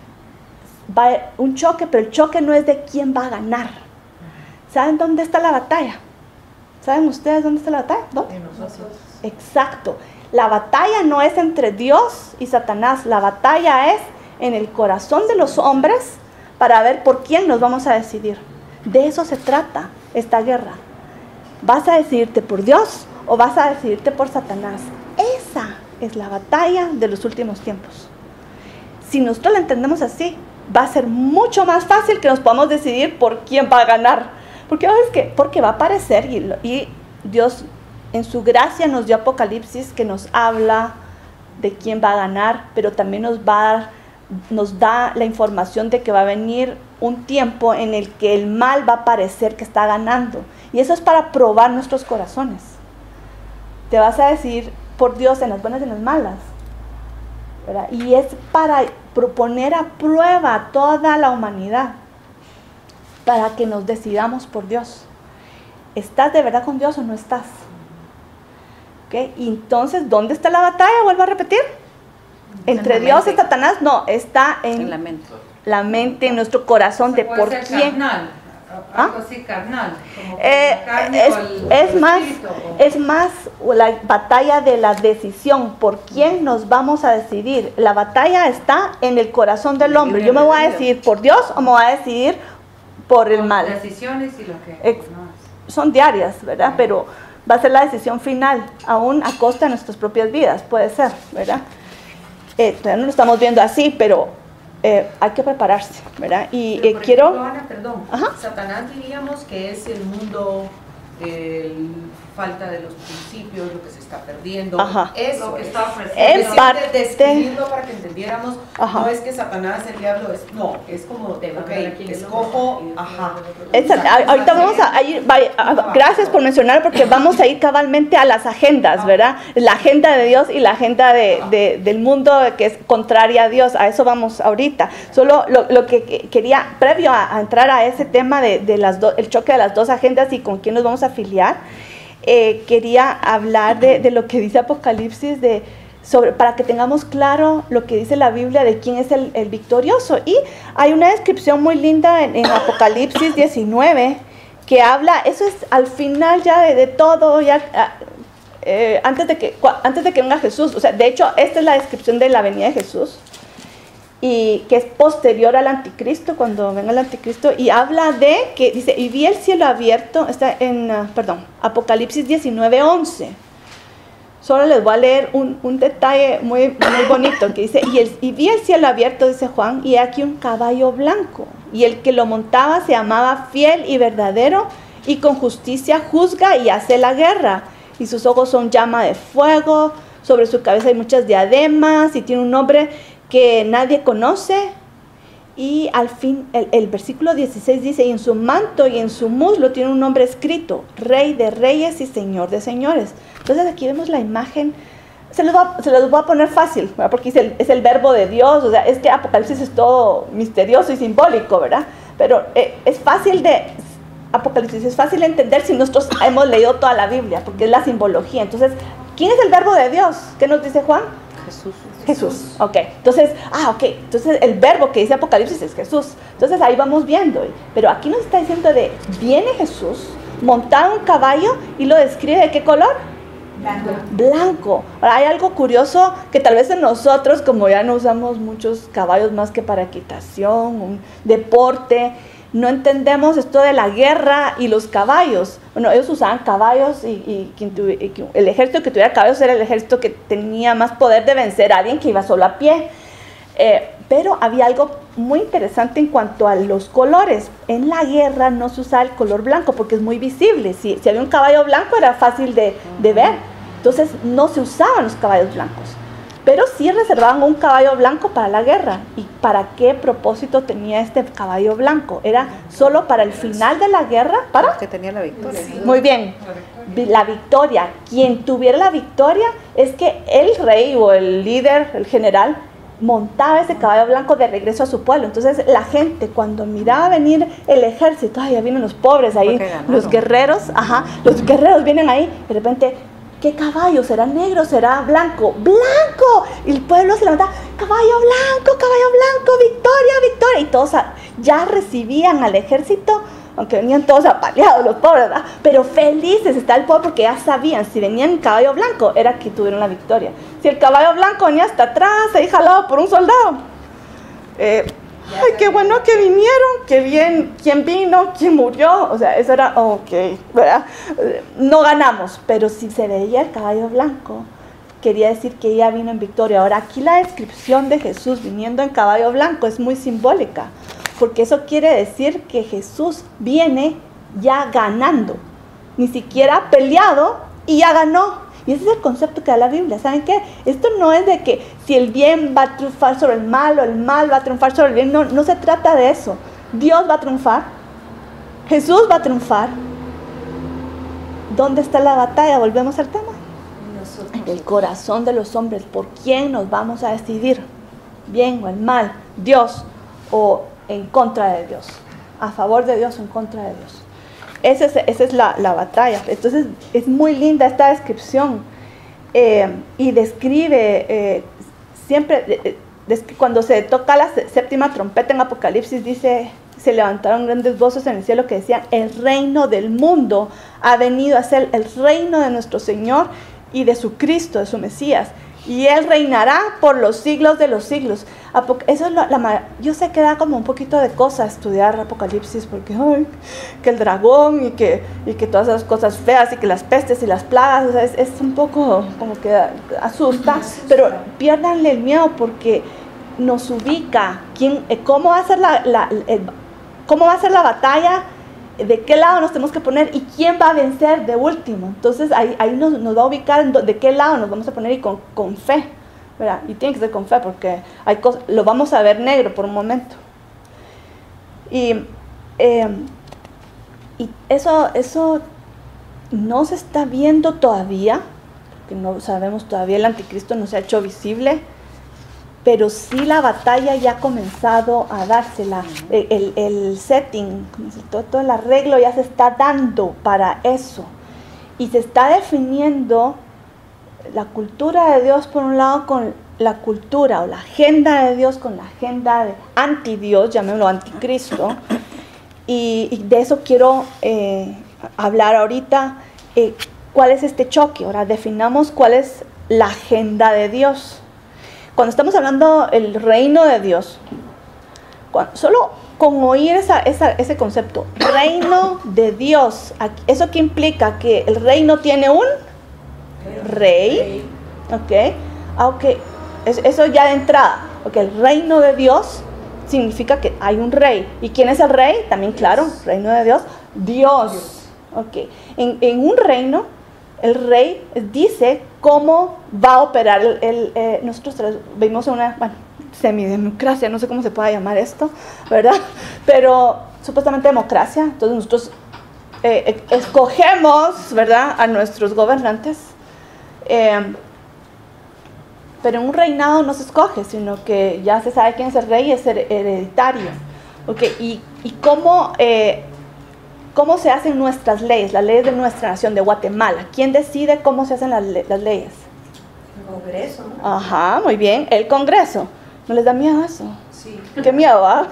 va a haber un choque, pero el choque no es de quién va a ganar. ¿Saben dónde está la batalla? ¿Saben ustedes dónde está la batalla? ¿Dónde? En nosotros. Exacto. La batalla no es entre Dios y Satanás. La batalla es en el corazón de los hombres para ver por quién nos vamos a decidir. De eso se trata esta guerra. ¿Vas a decidirte por Dios o vas a decidirte por Satanás? Esa es la batalla de los últimos tiempos. Si nosotros la entendemos así, va a ser mucho más fácil que nos podamos decidir por quién va a ganar. Porque, ¿sabes qué? Porque va a aparecer y, y Dios en su gracia nos dio Apocalipsis que nos habla de quién va a ganar, pero también nos, va a dar, nos da la información de que va a venir un tiempo en el que el mal va a parecer que está ganando. Y eso es para probar nuestros corazones. Te vas a decidir por Dios en las buenas y en las malas, ¿verdad? Y es para proponer a prueba a toda la humanidad, para que nos decidamos por Dios. ¿Estás de verdad con Dios o no estás? ¿Okay? Y entonces, ¿dónde está la batalla? Vuelvo a repetir. ¿Entre Dios y Satanás? No, está en, En la mente. la mente, en nuestro corazón, de por quién. Carnal, ¿Ah? algo así carnal. Como Eh, la carne es, o el- es o el más, espíritu, o- es más la batalla de la decisión, por quién nos vamos a decidir. La batalla está en el corazón del hombre. Yo me voy a decidir por Dios o me voy a decidir por el con mal. Decisiones y lo que. Ex- no, Son diarias, ¿verdad? Pero va a ser la decisión final, aún a costa de nuestras propias vidas, puede ser, ¿verdad? Eh, todavía no lo estamos viendo así, pero eh, hay que prepararse, ¿verdad? Y Pero, eh, por quiero... ejemplo, Ana, perdón, Ajá. Satanás diríamos que es el mundo, el falta de los principios, lo que se está perdiendo. Ajá. Eso Lo que es. está ofreciendo. En Decir, parte- de- describirlo para que entendiéramos, Ajá. no es que Satanás, el diablo, es, no, es como, De ok, mandar aquí el escojo, hombre. ajá. Esa- a- ahorita vamos a, a ir, vaya, a- gracias por mencionar, porque vamos a ir cabalmente a las agendas, ¿verdad? La agenda de Dios y la agenda de, de- del mundo que es contraria a Dios, a eso vamos ahorita. Solo lo, lo que que quería, previo a, a entrar a ese tema de, de las do- el choque de las dos agendas y con quién nos vamos a afiliar, eh, quería hablar de, de lo que dice Apocalipsis, de sobre, para que tengamos claro lo que dice la Biblia de quién es el, el victorioso. Y hay una descripción muy linda en, en Apocalipsis diecinueve que habla, eso es al final ya de, de todo, ya ah, eh, antes, de que, cua- antes de que venga Jesús. O sea, de hecho, esta es la descripción de la venida de Jesús, y que es posterior al anticristo, cuando venga el anticristo, y habla de que, dice, y vi el cielo abierto, está en, uh, perdón, Apocalipsis diecinueve once. Solo les voy a leer un, un detalle muy, muy bonito, que dice, y, el, y vi el cielo abierto, dice Juan, y aquí un caballo blanco, y el que lo montaba se llamaba Fiel y Verdadero, y con justicia juzga y hace la guerra, y sus ojos son llama de fuego, sobre su cabeza hay muchas diademas, y tiene un nombre que nadie conoce. Y al fin, el, el versículo dieciséis dice, y en su manto y en su muslo tiene un nombre escrito, Rey de Reyes y Señor de Señores. Entonces aquí vemos la imagen, se los voy a, se los voy a poner fácil, ¿verdad? Porque es el, es el verbo de Dios, o sea, es que Apocalipsis es todo misterioso y simbólico, ¿verdad? Pero eh, es fácil de, Apocalipsis es fácil de entender si nosotros hemos leído toda la Biblia, porque es la simbología. Entonces, ¿quién es el verbo de Dios? ¿Qué nos dice Juan? Jesús. Jesús, ok. Entonces, ah, ok. Entonces el verbo que dice Apocalipsis es Jesús. Entonces ahí vamos viendo. Pero aquí nos está diciendo de, viene Jesús montado en un caballo y lo describe de qué color? Blanco. Blanco. Ahora hay algo curioso que tal vez en nosotros, como ya no usamos muchos caballos más que para equitación, un deporte, no entendemos esto de la guerra y los caballos. Bueno, ellos usaban caballos y, y, quien tuvi- y que el ejército que tuviera caballos era el ejército que tenía más poder de vencer a alguien que iba solo a pie. Eh, pero había algo muy interesante en cuanto a los colores. En la guerra no se usaba el color blanco porque es muy visible. Si, si había un caballo blanco era fácil de, de ver. Entonces no se usaban los caballos blancos. pero sí reservaban un caballo blanco para la guerra. ¿Y para qué propósito tenía este caballo blanco? Era solo para el final de la guerra, para que tenía la victoria. muy bien, la victoria. Quien tuviera la victoria es que el rey o el líder, el general, montaba ese caballo blanco de regreso a su pueblo. Entonces la gente, cuando miraba venir el ejército, ay, ya vienen los pobres ahí, los guerreros, ajá, los guerreros vienen ahí, de repente, ¿qué caballo? ¿Será negro? ¿Será blanco? ¡Blanco! Y el pueblo se levantaba, caballo blanco, caballo blanco, victoria, victoria. Y todos ya recibían al ejército, aunque venían todos apaleados los pobres, ¿verdad? Pero felices está el pueblo porque ya sabían, si venían en caballo blanco, era que tuvieron la victoria. Si el caballo blanco venía hasta atrás, ahí jalado por un soldado, eh, ay, qué bueno que vinieron, qué bien, quién vino, quién murió, o sea, eso era, ok, ¿verdad? No ganamos, pero si se veía el caballo blanco, quería decir que ella vino en victoria. Ahora, aquí la descripción de Jesús viniendo en caballo blanco es muy simbólica, porque eso quiere decir que Jesús viene ya ganando, ni siquiera ha peleado y ya ganó. Y ese es el concepto que da la Biblia. ¿Saben qué? Esto no es de que si el bien va a triunfar sobre el mal o el mal va a triunfar sobre el bien. No, no se trata de eso. Dios va a triunfar. Jesús va a triunfar. ¿Dónde está la batalla? Volvemos al tema. En el corazón de los hombres. ¿Por quién nos vamos a decidir? ¿Bien o el mal? ¿Dios o en contra de Dios? ¿A favor de Dios o en contra de Dios? Esa es, esa es la, la batalla. Entonces es muy linda esta descripción eh, y describe eh, siempre, eh, des, cuando se toca la séptima trompeta en Apocalipsis, dice, se levantaron grandes voces en el cielo que decían, el reino del mundo ha venido a ser el reino de nuestro Señor y de su Cristo, de su Mesías, y Él reinará por los siglos de los siglos. Apoc- Eso es la, la, yo sé que da como un poquito de cosa estudiar Apocalipsis, porque ay, que el dragón y que, y que todas esas cosas feas y que las pestes y las plagas, o sea, es, es un poco como que asusta, pero piérdanle el miedo porque nos ubica quién, eh, cómo va a ser la, la el, cómo va a ser la batalla, de qué lado nos tenemos que poner y quién va a vencer de último. Entonces ahí, ahí nos, nos va a ubicar en do, de qué lado nos vamos a poner y con, con fe, ¿verdad? Y tiene que ser con fe porque hay cosas, lo vamos a ver negro por un momento. Y, eh, y eso, eso no se está viendo todavía, porque no sabemos todavía, el anticristo no se ha hecho visible, pero sí la batalla ya ha comenzado a dársela, el, el, el setting, todo, todo el arreglo ya se está dando para eso, y se está definiendo la cultura de Dios por un lado con la cultura o la agenda de Dios con la agenda de anti-Dios, llamémoslo anticristo, y, y de eso quiero eh, hablar ahorita, eh, cuál es este choque. Ahora definamos cuál es la agenda de Dios. Cuando estamos hablando del reino de Dios, cuando, solo con oír esa, esa, ese concepto, reino de Dios, ¿eso qué implica? Que el reino tiene un rey, ¿ok? Aunque eso ya de entrada, porque el reino de Dios significa que hay un rey. ¿Y quién es el rey? También, claro, reino de Dios, Dios, ¿ok? En, en un reino, el rey dice cómo va a operar el, el, eh, nosotros vivimos en una, bueno, semidemocracia, no sé cómo se pueda llamar esto, ¿verdad? Pero supuestamente democracia, entonces nosotros eh, escogemos, ¿verdad?, a nuestros gobernantes, eh, pero en un reinado no se escoge, sino que ya se sabe quién es el rey, es hereditario, ¿ok? Y, y cómo... Eh, ¿Cómo se hacen nuestras leyes, las leyes de nuestra nación, de Guatemala? ¿Quién decide cómo se hacen las, le- las leyes? El Congreso, ¿no? Ajá, muy bien, el Congreso. ¿No les da miedo eso? Sí. ¡Qué miedo, ah!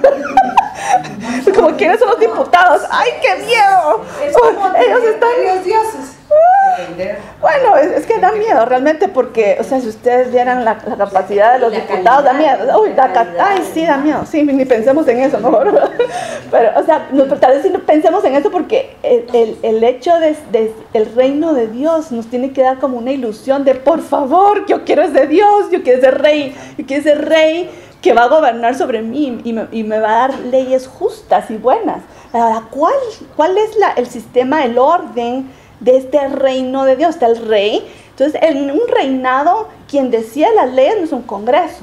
Como, ¿quiénes son los diputados? ¡Ay, qué miedo! Es como Ellos están... varios dioses. Depender. Bueno, es, es que da miedo realmente porque, o sea, si ustedes vieran la, la capacidad de los La diputados, da calidad, miedo. Uy, la la ca- calidad. ay, sí, da miedo. Sí, ni pensemos en eso, mejor. Pero, o sea, no, pero tal vez sí no pensemos en eso porque el, el, el hecho de, de el reino de Dios nos tiene que dar como una ilusión de, por favor, yo quiero ser Dios, yo quiero ser rey, yo quiero ser rey que va a gobernar sobre mí y me, y me va a dar leyes justas y buenas. Ahora, ¿cuál, cuál es la, el sistema, el orden de este reino de Dios? Está el rey, Entonces, en un reinado, quien decide las leyes no es un congreso.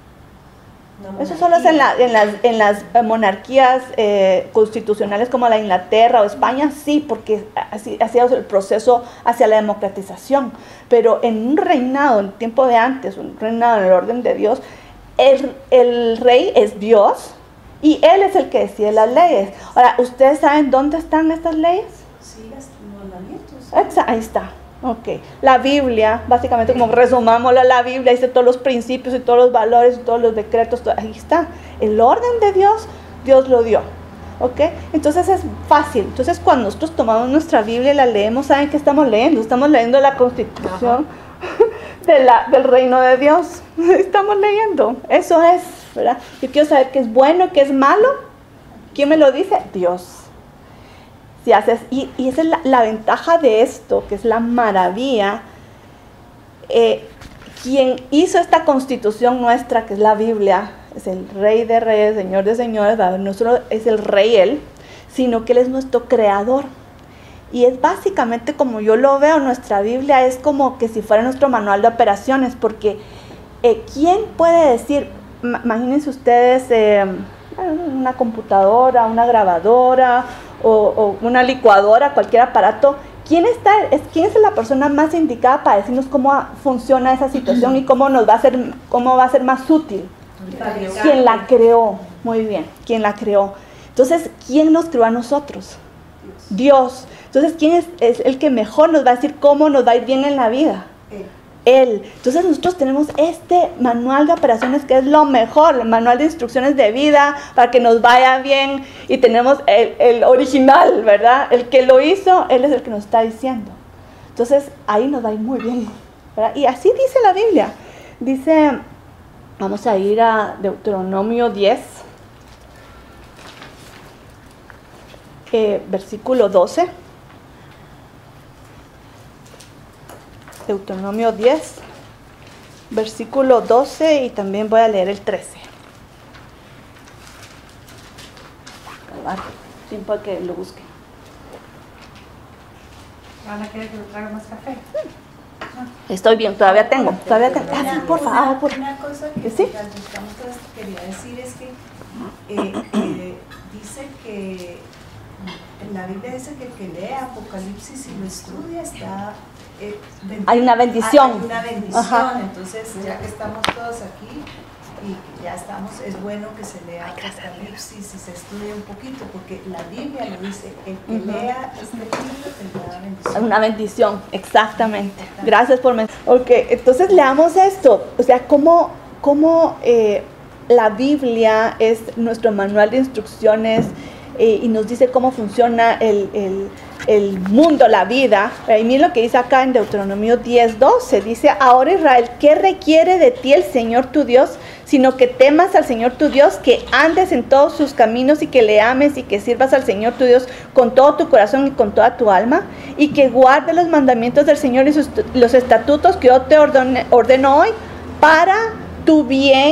Una Eso solo es en, la, en, las, en las monarquías eh, constitucionales como la Inglaterra o España, sí, porque así ha sido el proceso hacia la democratización. Pero en un reinado, en el tiempo de antes, un reinado en el orden de Dios, el, el rey es Dios y Él es el que decide las leyes. Ahora, ¿ustedes saben dónde están estas leyes? Sí, las mandamientos. Exa- Ahí está. Ok, la Biblia, básicamente como resumámoslo, la Biblia dice todos los principios y todos los valores y todos los decretos, todo, ahí está, el orden de Dios, Dios lo dio, ok, entonces es fácil. Entonces cuando nosotros tomamos nuestra Biblia y la leemos, ¿saben qué estamos leyendo? Estamos leyendo la Constitución de la, del reino de Dios, estamos leyendo, eso es, ¿verdad? Yo quiero saber qué es bueno y qué es malo, ¿quién me lo dice? Dios. Si haces, y, y esa es la, la ventaja de esto, que es la maravilla. Eh, quien hizo esta constitución nuestra, que es la Biblia, es el Rey de Reyes, Señor de Señores, no solo es el Rey Él, sino que Él es nuestro creador. Y es básicamente como yo lo veo, nuestra Biblia es como que si fuera nuestro manual de operaciones, porque eh, ¿quién puede decir, imagínense ustedes eh, una computadora, una grabadora, O, o una licuadora, cualquier aparato, ¿quién, está, es, ¿quién es la persona más indicada para decirnos cómo funciona esa situación y cómo nos va a ser, cómo va a ser más útil? ¿Quién la creó? Muy bien, ¿quién la creó? Entonces, ¿quién nos creó a nosotros? Dios. Entonces, ¿quién es, es el que mejor nos va a decir cómo nos va a ir bien en la vida? Él. Él. Entonces nosotros tenemos este manual de operaciones que es lo mejor, el manual de instrucciones de vida para que nos vaya bien, y tenemos el, el original, ¿verdad? El que lo hizo, Él es el que nos está diciendo. Entonces ahí nos va a ir muy bien, ¿verdad? Y así dice la Biblia. Dice, vamos a ir a Deuteronomio diez, eh, versículo doce. Deuteronomio diez, versículo doce, y también voy a leer el trece. Tiempo a que lo busquen. ¿Van a querer que le traiga más café? Estoy bien, todavía tengo, todavía tengo. Ah, sí, por favor, Una, por una cosa que ¿Sí? las buscamos todas quería decir es que eh, eh, dice que en la Biblia dice que el que lee Apocalipsis y lo estudia está eh, bendi- Hay una bendición. Hay una bendición. Ajá. Entonces, ya que estamos todos aquí y que ya estamos, es bueno que se lea Apocalipsis y se estudie un poquito, porque la Biblia lo dice, el que Ujú. lea este libro tendrá bendición. Una bendición, exactamente. Gracias por mencionar. Ok, entonces leamos esto. O sea, cómo, cómo eh, la Biblia es nuestro manual de instrucciones eh, y nos dice cómo funciona el, el, el mundo, la vida. Y miren lo que dice acá en Deuteronomio diez, doce. Dice, ahora Israel, ¿qué requiere de ti el Señor tu Dios? Sino que temas al Señor tu Dios, que andes en todos sus caminos y que le ames y que sirvas al Señor tu Dios con todo tu corazón y con toda tu alma, y que guardes los mandamientos del Señor y sus, los estatutos que yo te ordene, ordeno hoy para tu bien.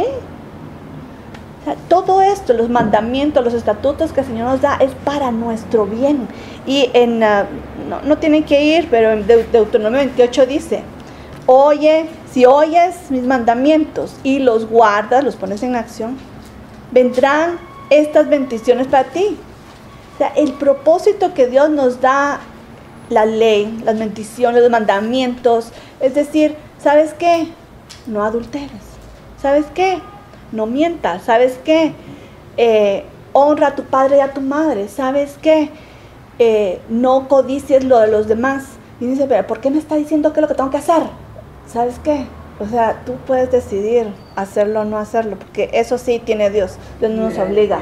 O sea, todo esto, los mandamientos, los estatutos que el Señor nos da es para nuestro bien. Y en, uh, no, no tienen que ir, pero en Deut- Deuteronomio veintiocho dice, oye, si oyes mis mandamientos y los guardas, los pones en acción, vendrán estas bendiciones para ti. O sea, el propósito que Dios nos da, la ley, las bendiciones, los mandamientos, es decir, ¿sabes qué? No adulteres. ¿Sabes qué? No mientas. ¿Sabes qué? Eh, honra a tu padre y a tu madre. ¿Sabes qué? Eh, no codicies lo de los demás. Y dice, pero ¿por qué me está diciendo qué es lo que tengo que hacer? ¿Sabes qué? O sea, tú puedes decidir hacerlo o no hacerlo, porque eso sí tiene Dios. Dios no nos obliga.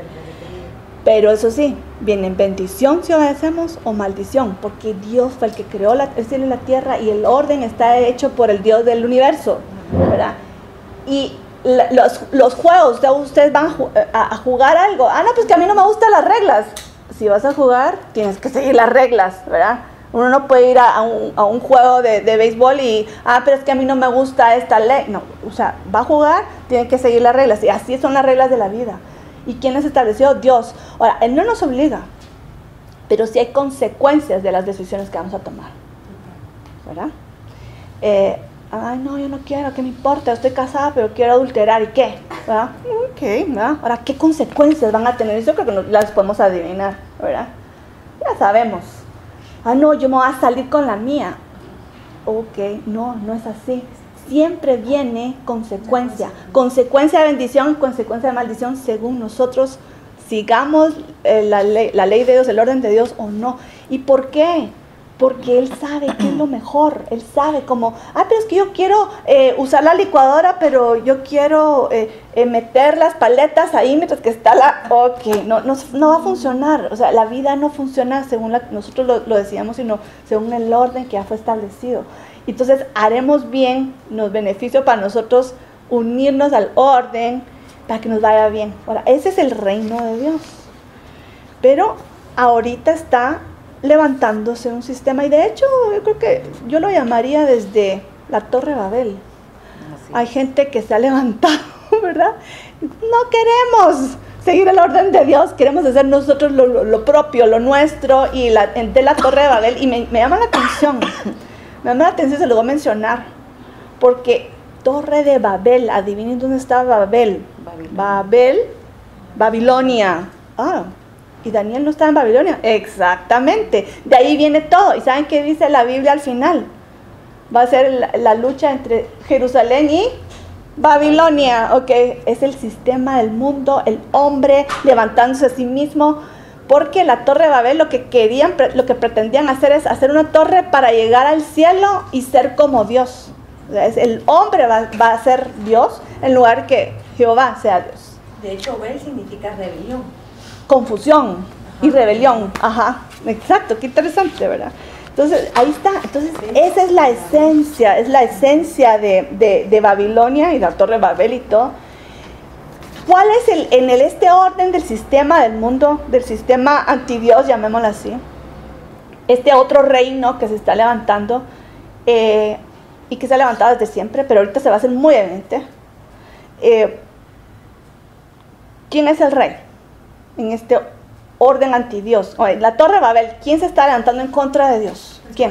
Pero eso sí, viene bendición si obedecemos o maldición, porque Dios fue el que creó la, el cielo y la tierra, y el orden está hecho por el Dios del universo, ¿verdad? Y la, los, los juegos, ustedes van a, a jugar algo. Ah, no, pues que a mí no me gustan las reglas. Si vas a jugar, tienes que seguir las reglas, ¿verdad? Uno no puede ir a, a, un, a un juego de, de béisbol y, ah, pero es que a mí no me gusta esta ley. No, o sea, va a jugar, tiene que seguir las reglas, y así son las reglas de la vida. ¿Y quién las estableció? Dios. Ahora, Él no nos obliga, pero sí hay consecuencias de las decisiones que vamos a tomar, ¿verdad? eh, ay, no, yo no quiero, ¿qué me importa? Estoy casada, pero quiero adulterar, ¿y qué? ¿Verdad? Ok, ¿verdad? Ahora, ¿qué consecuencias van a tener? Yo creo que no las podemos adivinar, ¿verdad? Ya sabemos. Ah, no, yo me voy a salir con la mía. Ok, no, no es así. Siempre viene consecuencia. Consecuencia de bendición, consecuencia de maldición, según nosotros sigamos eh, la, ley, la ley de Dios, el orden de Dios o no. ¿Y por qué? Porque Él sabe qué es lo mejor. Él sabe como, ah, pero es que yo quiero eh, usar la licuadora, pero yo quiero eh, eh, meter las paletas ahí mientras que está la... Ok, no, no, no va a funcionar. O sea, la vida no funciona según la, nosotros lo, lo decíamos, sino según el orden que ya fue establecido. Entonces, haremos bien, nos beneficia para nosotros unirnos al orden para que nos vaya bien. Ahora, ese es el reino de Dios. Pero ahorita está levantándose un sistema, y de hecho yo creo que yo lo llamaría desde la Torre Babel. Así. Hay gente que se ha levantado, ¿verdad? No queremos seguir el orden de Dios, queremos hacer nosotros lo, lo, lo propio, lo nuestro, y la, de la Torre de Babel, y me, me llama la atención, me llama la atención, se lo voy a mencionar, porque Torre de Babel, adivinen dónde está Babel, Babilonia. Babel, Babilonia, ah, ¿y Daniel no estaba en Babilonia? Exactamente, de ahí viene todo. ¿Y saben qué dice la Biblia al final? Va a ser la, la lucha entre Jerusalén y Babilonia, ok, es el sistema del mundo, el hombre levantándose a sí mismo, porque la Torre de Babel lo que querían, lo que pretendían hacer es hacer una torre para llegar al cielo y ser como Dios. O sea, es, el hombre va, va a ser Dios en lugar que Jehová sea Dios. De hecho, Babel significa rebelión. Confusión, ajá, y rebelión, ajá, exacto, qué interesante, ¿verdad? Entonces, ahí está, entonces esa es la esencia, es la esencia de, de, de Babilonia y la Torre de Babel y todo. ¿Cuál es el, en el, este orden del sistema del mundo, del sistema antidios, llamémoslo así? Este otro reino que se está levantando, eh, y que se ha levantado desde siempre, pero ahorita se va a hacer muy evidente. Eh, ¿Quién es el rey en este orden antidios? Oye, la Torre de Babel, ¿quién se está levantando en contra de Dios? ¿Quién?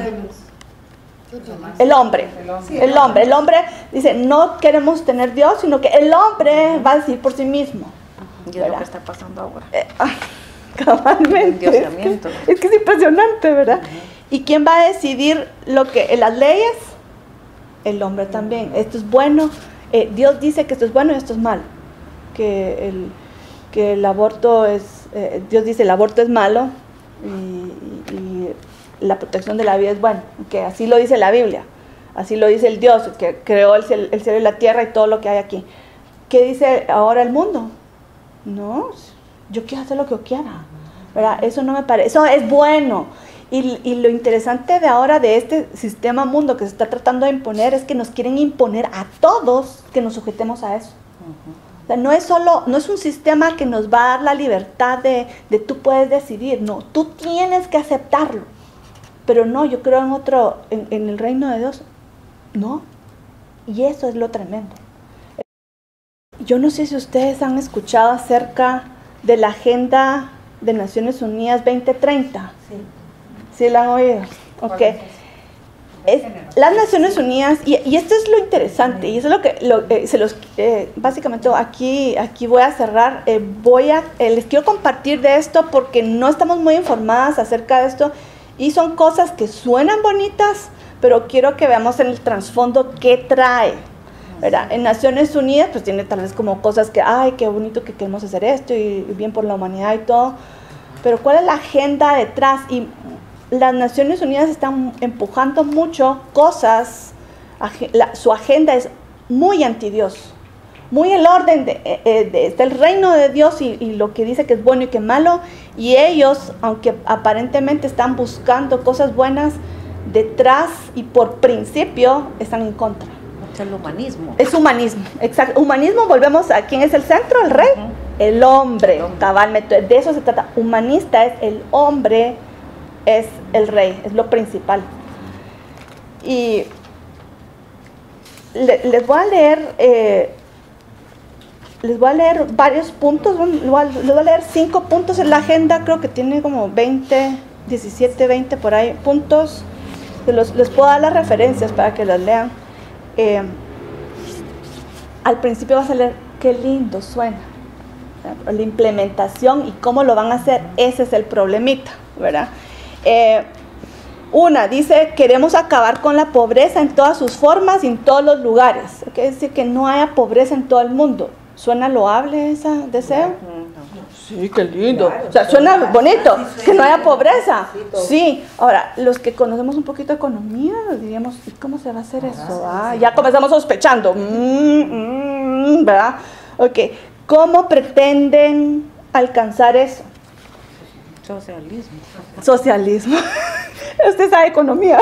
El hombre. El hombre. El hombre dice, no queremos tener Dios, sino que el hombre va a decidir por sí mismo. Y es lo que está pasando ahora. Eh, ah, cabalmente. Es que, es que es impresionante, ¿verdad? Uh-huh. ¿Y quién va a decidir lo que, las leyes? El hombre también. Esto es bueno. Eh, Dios dice que esto es bueno y esto es malo. Que el... que el aborto es, eh, Dios dice el aborto es malo y, y la protección de la vida es bueno, que así lo dice la Biblia, así lo dice el Dios que creó el cielo, el cielo y la tierra y todo lo que hay aquí. ¿Qué dice ahora el mundo? No, yo quiero hacer lo que yo quiera, ¿verdad? Eso no me parece, eso es bueno. Y, y lo interesante de ahora de este sistema mundo que se está tratando de imponer es que nos quieren imponer a todos que nos sujetemos a eso. Uh-huh. O sea, no es solo, no es un sistema que nos va a dar la libertad de, de tú puedes decidir, no, tú tienes que aceptarlo. Pero no, yo creo en otro, en, en el reino de Dios, no. Y eso es lo tremendo. Yo no sé si ustedes han escuchado acerca de la Agenda de Naciones Unidas veinte treinta. Sí. ¿Sí la han oído? Ok. Es, las Naciones Unidas, y, y esto es lo interesante, y eso es lo que lo, eh, se los eh, básicamente aquí, aquí voy a cerrar, eh, voy a, eh, les quiero compartir de esto porque no estamos muy informadas acerca de esto, y son cosas que suenan bonitas, pero quiero que veamos en el trasfondo qué trae, ¿verdad? En Naciones Unidas, pues tiene tal vez como cosas que, ay, qué bonito que queremos hacer esto, y, y bien por la humanidad y todo, pero ¿cuál es la agenda detrás? Y las Naciones Unidas están empujando mucho cosas, la, su agenda es muy antidios, muy el orden de, de, de, del reino de Dios y, y lo que dice que es bueno y que es malo, y ellos, aunque aparentemente están buscando cosas buenas, detrás y por principio están en contra. Es el humanismo. Es humanismo, exacto. Humanismo, volvemos a quién es el centro, el rey, uh-huh. el hombre, cabalmente, de eso se trata. Humanista es el hombre, es el rey, es lo principal. Y le, les voy a leer, eh, les voy a leer varios puntos, les voy, a, les voy a leer cinco puntos en la agenda, creo que tiene como veinte, diecisiete, veinte por ahí puntos. los, les puedo dar las referencias para que las lean. Eh, al principio va a salir, qué lindo suena. La implementación y cómo lo van a hacer, ese es el problemita, ¿verdad? Eh, una, dice, queremos acabar con la pobreza en todas sus formas y en todos los lugares. Quiere decir que no haya pobreza en todo el mundo. ¿Suena loable ese deseo? Sí, qué lindo. O sea, suena bonito, que no haya pobreza. Sí. Ahora, los que conocemos un poquito de economía, diríamos, ¿y cómo se va a hacer eso? Ah, ya comenzamos sospechando. Mm, mm, ¿verdad? Ok. ¿Cómo pretenden alcanzar eso? Socialismo. Socialismo. Usted sabe economía.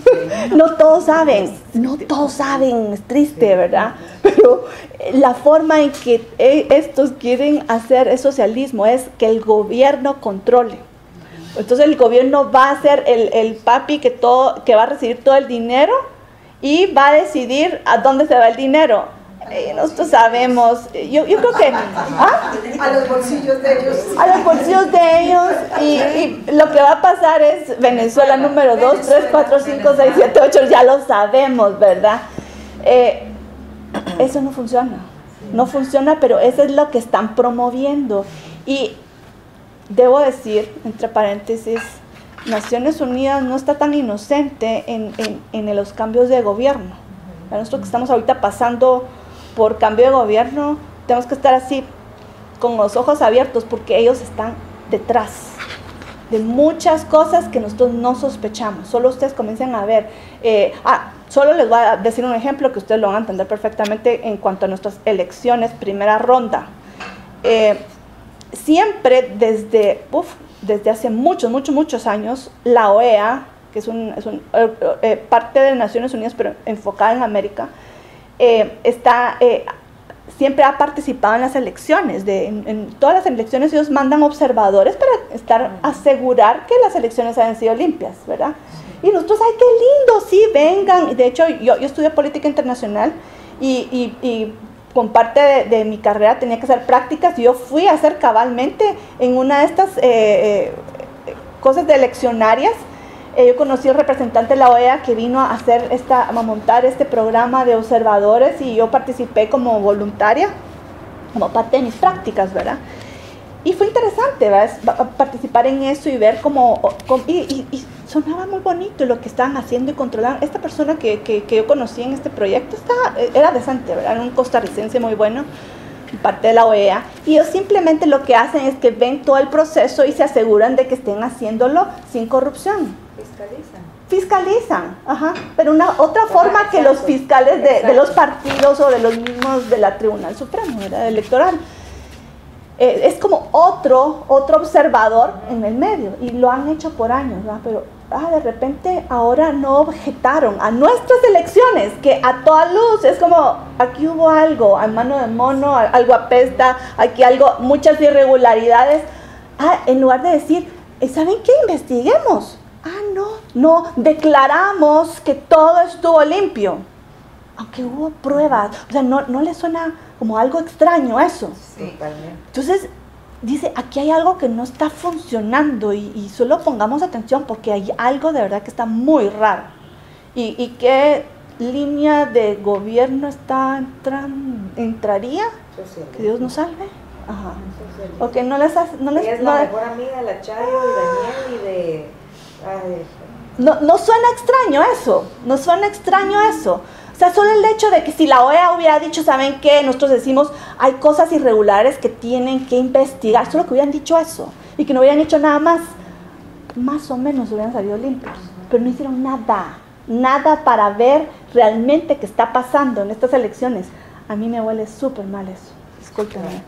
No todos saben, no todos saben, es triste, ¿verdad? Pero la forma en que estos quieren hacer el socialismo es que el gobierno controle. Entonces el gobierno va a ser el, el papi que, todo, que va a recibir todo el dinero y va a decidir a dónde se va el dinero. Eh, nosotros sabemos, yo, yo creo que ¿ah? a los bolsillos de ellos, a los bolsillos de ellos y, y lo que va a pasar es Venezuela número dos, tres, cuatro, cinco, seis, siete, ocho, ya lo sabemos, ¿verdad? Eh, eso no funciona, no funciona, pero eso es lo que están promoviendo. Y debo decir, entre paréntesis, Naciones Unidas no está tan inocente en, en, en los cambios de gobierno. Nosotros que estamos ahorita pasando por cambio de gobierno, tenemos que estar así, con los ojos abiertos, porque ellos están detrás de muchas cosas que nosotros no sospechamos. Solo ustedes comiencen a ver. Eh, ah, solo les voy a decir un ejemplo que ustedes lo van a entender perfectamente en cuanto a nuestras elecciones, primera ronda. Eh, siempre desde, uf, desde hace muchos, muchos, muchos años, la O E A, que es, un, es un, eh, eh, parte de Naciones Unidas, pero enfocada en América, eh, está, eh, siempre ha participado en las elecciones. De, en, en todas las elecciones ellos mandan observadores para estar, asegurar que las elecciones hayan sido limpias, ¿verdad? Y nosotros, ¡ay, qué lindo! Sí, vengan. De hecho, yo, yo estudié política internacional y, y, y con parte de, de mi carrera tenía que hacer prácticas y yo fui a hacer cabalmente en una de estas eh, eh, cosas de eleccionarias. Eh, yo conocí al representante de la O E A que vino a hacer esta, a montar este programa de observadores y yo participé como voluntaria, como parte de mis prácticas, ¿verdad? Y fue interesante, ¿verdad? Participar en eso y ver cómo, cómo y, y, y sonaba muy bonito lo que estaban haciendo y controlando. Esta persona que, que, que yo conocí en este proyecto estaba, era decente, ¿verdad? Era un costarricense muy bueno, parte de la O E A, y ellos simplemente lo que hacen es que ven todo el proceso y se aseguran de que estén haciéndolo sin corrupción. Fiscalizan. Fiscalizan, ajá, pero una otra ajá, forma exacto, que los fiscales de, de los partidos o de los mismos de la Tribunal Supremo, ¿verdad? Electoral. Eh, es como otro, otro observador en el medio, y lo han hecho por años, ¿verdad? Pero ah, de repente ahora no objetaron a nuestras elecciones, que a toda luz es como, aquí hubo algo, a mano de mono, algo apesta, aquí algo, muchas irregularidades. Ah, en lugar de decir, ¿saben qué? Investiguemos. Ah, no, no, declaramos que todo estuvo limpio, aunque hubo pruebas. O sea, no, no le suena como algo extraño eso. Sí, totalmente. Entonces, dice, aquí hay algo que no está funcionando y, y solo pongamos atención porque hay algo de verdad que está muy raro. ¿Y, y qué línea de gobierno está entrando, entraría? Socialismo. Que Dios nos salve. Ajá. Porque no les hace, no les, Ella es no, la mejor amiga de la Chayo y Daniel y de... Ay, no, no suena extraño eso, no suena extraño eso. O sea, solo el hecho de que si la O E A hubiera dicho, ¿saben qué? Nosotros decimos, hay cosas irregulares que tienen que investigar, solo que hubieran dicho eso y que no hubieran hecho nada más, más o menos hubieran salido limpios, pero no hicieron nada, nada para ver realmente qué está pasando en estas elecciones. A mí me huele súper mal eso, discúlpenme.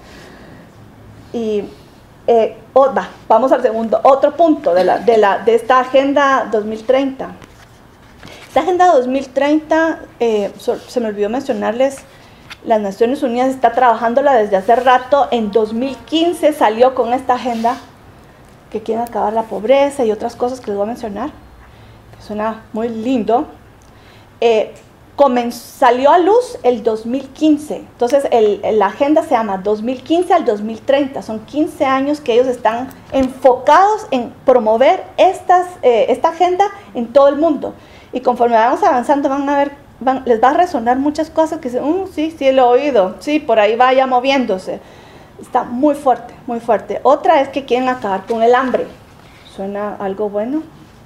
Y eh, oh, va, vamos al segundo, otro punto de, la, de, la, de esta Agenda dos mil treinta. Esta Agenda dos mil treinta, eh, so, se me olvidó mencionarles, las Naciones Unidas está trabajándola desde hace rato. En dos mil quince salió con esta agenda que quieren acabar la pobreza y otras cosas que les voy a mencionar, que suena muy lindo. Eh, comenzó, salió a luz el dos mil quince, entonces el, la agenda se llama dos mil quince al dos mil treinta, son quince años que ellos están enfocados en promover estas, eh, esta agenda en todo el mundo. Y conforme vamos avanzando van a ver, van, les va a resonar muchas cosas que dicen, uh, sí, sí lo he oído, sí, por ahí vaya moviéndose. Está muy fuerte, muy fuerte. Otra es que quieren acabar con el hambre. ¿Suena algo bueno?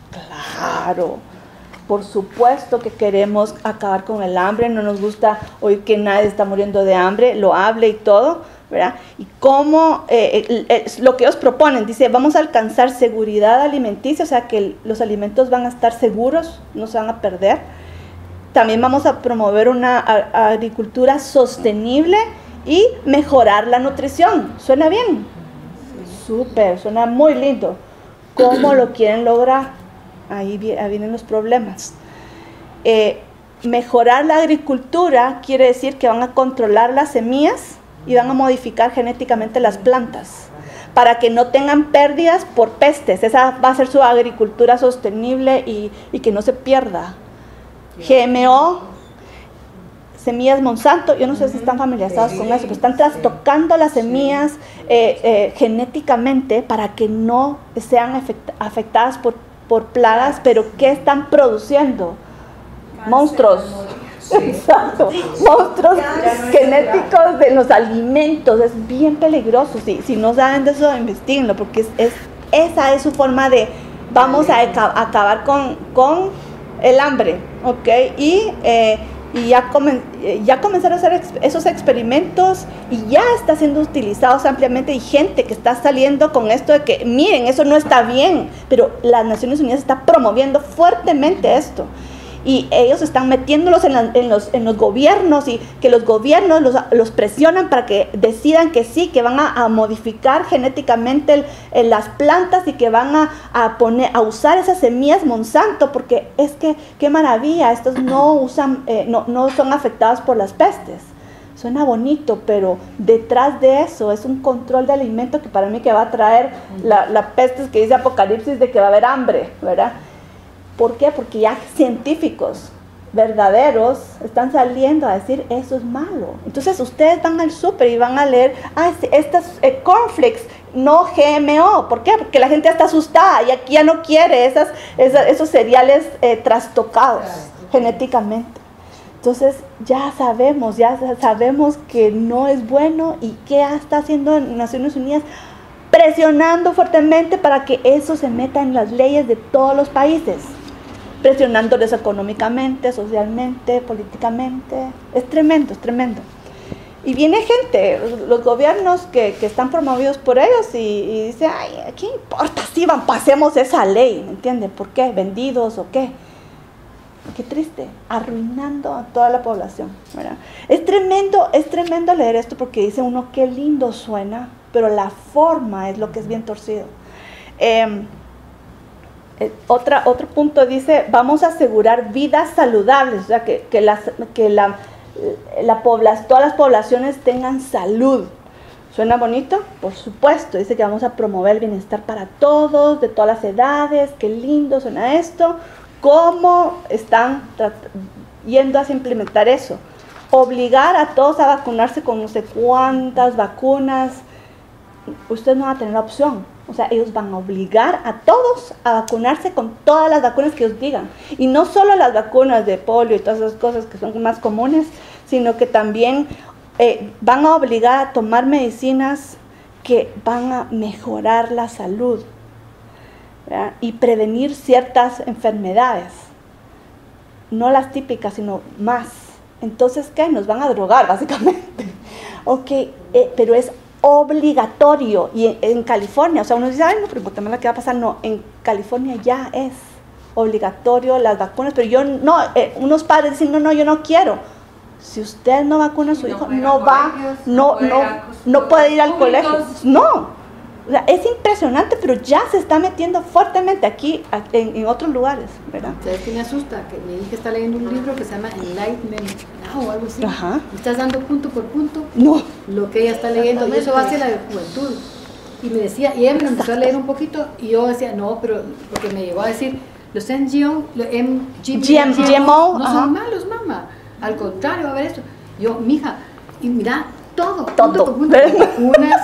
Claro. Por supuesto que queremos acabar con el hambre, no nos gusta oír que nadie está muriendo de hambre, lo hable y todo, ¿verdad? Y cómo, eh, eh, eh, lo que ellos proponen, dice, vamos a alcanzar seguridad alimenticia, o sea que el, los alimentos van a estar seguros, no se van a perder. También vamos a promover una a, agricultura sostenible y mejorar la nutrición. ¿Suena bien? Súper, suena muy lindo. ¿Cómo lo quieren lograr? Ahí vienen los problemas. Eh, mejorar la agricultura quiere decir que van a controlar las semillas y van a modificar genéticamente las plantas para que no tengan pérdidas por pestes. Esa va a ser su agricultura sostenible y, y que no se pierda. G M O, semillas Monsanto, yo no sé si están familiarizados con eso, pero están trastocando las semillas eh, eh, genéticamente para que no sean afect- afectadas por por plagas, pero ¿qué están produciendo? Monstruos. Exacto. Monstruos genéticos de los alimentos. Es bien peligroso. Si, si no saben de eso, investiguenlo, porque es, es, esa es su forma de, vamos a acabar con, con el hambre, ¿ok? Y, eh, y ya, comen, ya comenzaron a hacer ex, esos experimentos y ya está siendo utilizados ampliamente. Y gente que está saliendo con esto de que, miren, eso no está bien, pero las Naciones Unidas está promoviendo fuertemente esto. Y ellos están metiéndolos en, la, en, los, en los gobiernos y que los gobiernos los, los presionan para que decidan que sí, que van a, a modificar genéticamente el, el, las plantas y que van a, a, poner, a usar esas semillas Monsanto, porque es que, qué maravilla, estos no, usan, eh, no, no son afectados por las pestes. Suena bonito, pero detrás de eso es un control de alimento que para mí que va a traer la, la pestes que dice Apocalipsis de que va a haber hambre, ¿verdad? ¿Por qué? Porque ya científicos verdaderos están saliendo a decir eso es malo. Entonces ustedes van al súper y van a leer, ah, estas eh, cornflakes, no G M O. ¿Por qué? Porque la gente está asustada y aquí ya no quiere esas, esas, esos cereales eh, trastocados genéticamente. Entonces ya sabemos, ya sabemos que no es bueno. ¿Y qué está haciendo Naciones Unidas? Presionando fuertemente para que eso se meta en las leyes de todos los países. Presionándoles económicamente, socialmente, políticamente. Es tremendo, es tremendo. Y viene gente, los gobiernos que, que están promovidos por ellos y, y dice, ay, ¿qué importa si van, pasemos esa ley? ¿Me entienden? ¿Por qué? ¿Vendidos o qué? Qué triste, arruinando a toda la población, ¿verdad? Es tremendo, es tremendo leer esto porque dice uno, qué lindo suena, pero la forma es lo que es bien torcido. Eh, Eh, otra, otro punto dice, vamos a asegurar vidas saludables, o sea, que, que, las, que la, la pobla, todas las poblaciones tengan salud. ¿Suena bonito? Por supuesto, dice que vamos a promover el bienestar para todos, de todas las edades, qué lindo suena esto. ¿Cómo están yendo a implementar eso? Obligar a todos a vacunarse con no sé cuántas vacunas, usted no va a tener la opción. O sea, ellos van a obligar a todos a vacunarse con todas las vacunas que ellos digan. Y no solo las vacunas de polio y todas esas cosas que son más comunes, sino que también eh, van a obligar a tomar medicinas que van a mejorar la salud, ¿verdad? Y prevenir ciertas enfermedades. No las típicas, sino más. Entonces, ¿qué? Nos van a drogar, básicamente. Ok, eh, pero es obligatorio. Y en, en California, o sea, uno dice, ay, no, pero en Guatemala, ¿qué va a pasar? No, en California ya es obligatorio las vacunas, pero yo no, eh, unos padres dicen, no, no, yo no quiero. Si usted no vacuna a su hijo, no va, no, no, no puede ir al colegio. No. O sea, es impresionante, pero ya se está metiendo fuertemente aquí, en, en otros lugares, ¿verdad? ¿Sabes qué me asusta? Que mi hija está leyendo un libro que se llama Enlightenment Now o algo así. Ajá. Y estás dando punto por punto no. lo que ella está leyendo. Y eso va hacia la juventud. Y me decía, y ella me empezó a leer un poquito, y yo decía, no, pero, porque me llegó a decir, los M G O, los M G M O no son malos, mamá. Al contrario, va a ver esto. Yo, mija, y mira, todo, todo. Punto por punto, vacunas,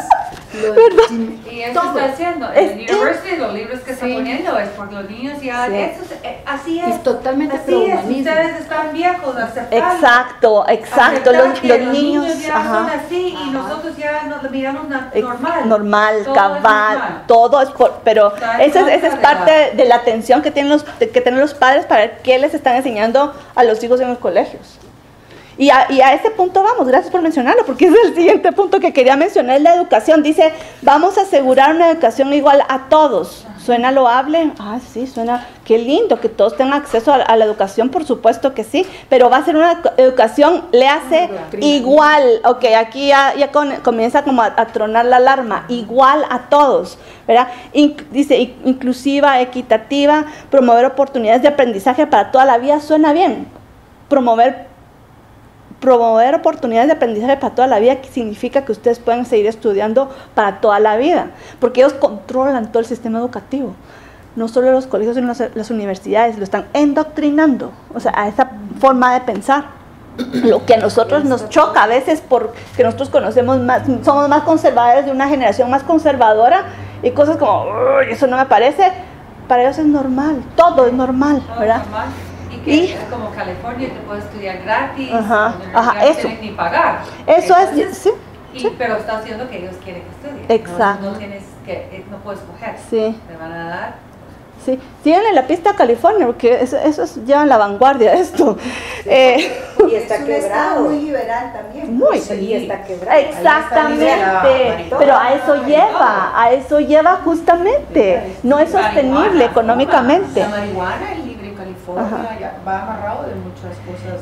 Lo, y eso todo. está haciendo. Es- En University, los libros que está Sí. poniendo es porque los niños ya. Sí. Eso es, eh, así es. Es totalmente Así es, pro-humanismo. ustedes están viejos, aceptarlo. Exacto, exacto. Aceptar Los, que los niños, ya ajá. son así y nosotros ya nos lo miramos na- Ex- normal. normal, Todo cabal, es normal. todo es por, pero Está en esa es, esa es contra de parte de la atención que tienen los que tienen los padres para ver qué les están enseñando a los hijos en los colegios. Y a, y a ese punto vamos, gracias por mencionarlo, porque es el siguiente punto que quería mencionar, es la educación. Dice, vamos a asegurar una educación igual a todos. ¿Suena loable? Ah, sí, suena, qué lindo, que todos tengan acceso a, a la educación, por supuesto que sí, pero va a ser una educación, le hace igual, ok, aquí ya, ya con- comienza como a, a tronar la alarma, igual a todos, ¿verdad? In- dice, in- inclusiva, equitativa, promover oportunidades de aprendizaje para toda la vida, suena bien, promover promover oportunidades de aprendizaje para toda la vida, que significa que ustedes pueden seguir estudiando para toda la vida, porque ellos controlan todo el sistema educativo, no solo los colegios, sino las, las universidades, lo están endoctrinando, o sea, a esa forma de pensar. Lo que a nosotros nos choca a veces porque nosotros conocemos más, somos más conservadores, de una generación más conservadora, y cosas como, "Uy, eso no me parece", para ellos es normal, todo es normal, Todo ¿verdad? normal. Y que Y- es como California, te puedes estudiar gratis, Ajá, no ajá, tienes eso. ni pagar. Eso es, Entonces, sí, y- sí. Pero está haciendo que ellos quieren que estudien. Exacto. No, no tienes que, eh, no puedes coger. Sí. Te van a dar. Sí, siguen en la pista a California, porque eso, eso es ya en la vanguardia esto. Eh, Y está Es un estado quebrado. muy liberal también. muy Y está quebrado. exactamente, Ahí está pero a eso lleva, a eso lleva justamente, no es sostenible Marihuana, económicamente. La marihuana es libre en California, ya va amarrado de muchas cosas.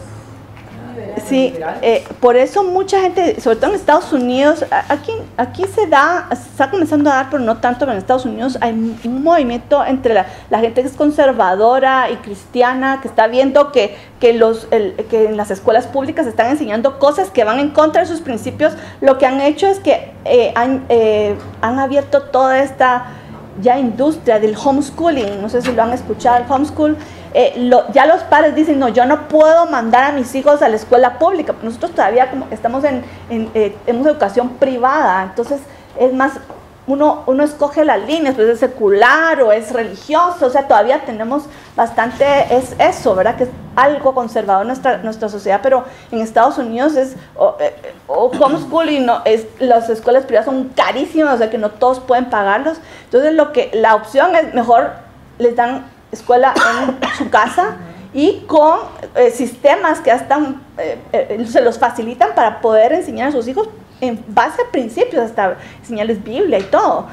Sí, liberales. eh, por eso mucha gente, sobre todo en Estados Unidos, a- aquí, aquí se da, se está comenzando a dar, pero no tanto, pero en Estados Unidos hay un un movimiento entre la, la gente que es conservadora y cristiana, que está viendo que, que, los, el- que en las escuelas públicas se están enseñando cosas que van en contra de sus principios. Lo que han hecho es que eh, han, eh, han abierto toda esta ya industria del homeschooling, no sé si lo han escuchado, el homeschool. Eh, lo- ya los padres dicen, no, yo no puedo mandar a mis hijos a la escuela pública. Nosotros todavía como estamos en, en eh, tenemos educación privada, entonces es más, uno, uno escoge las líneas, pues es secular o es religioso, o sea, todavía tenemos bastante, es eso, ¿verdad? Que es algo conservador en nuestra, nuestra sociedad, pero en Estados Unidos es o, eh, o homeschooling, no, es, las escuelas privadas son carísimas, o sea que no todos pueden pagarlos. Entonces lo que, la opción es mejor les dan escuela en su casa y con eh, sistemas que hasta eh, eh, se los facilitan para poder enseñar a sus hijos en base a principios, hasta enseñarles Biblia y todo.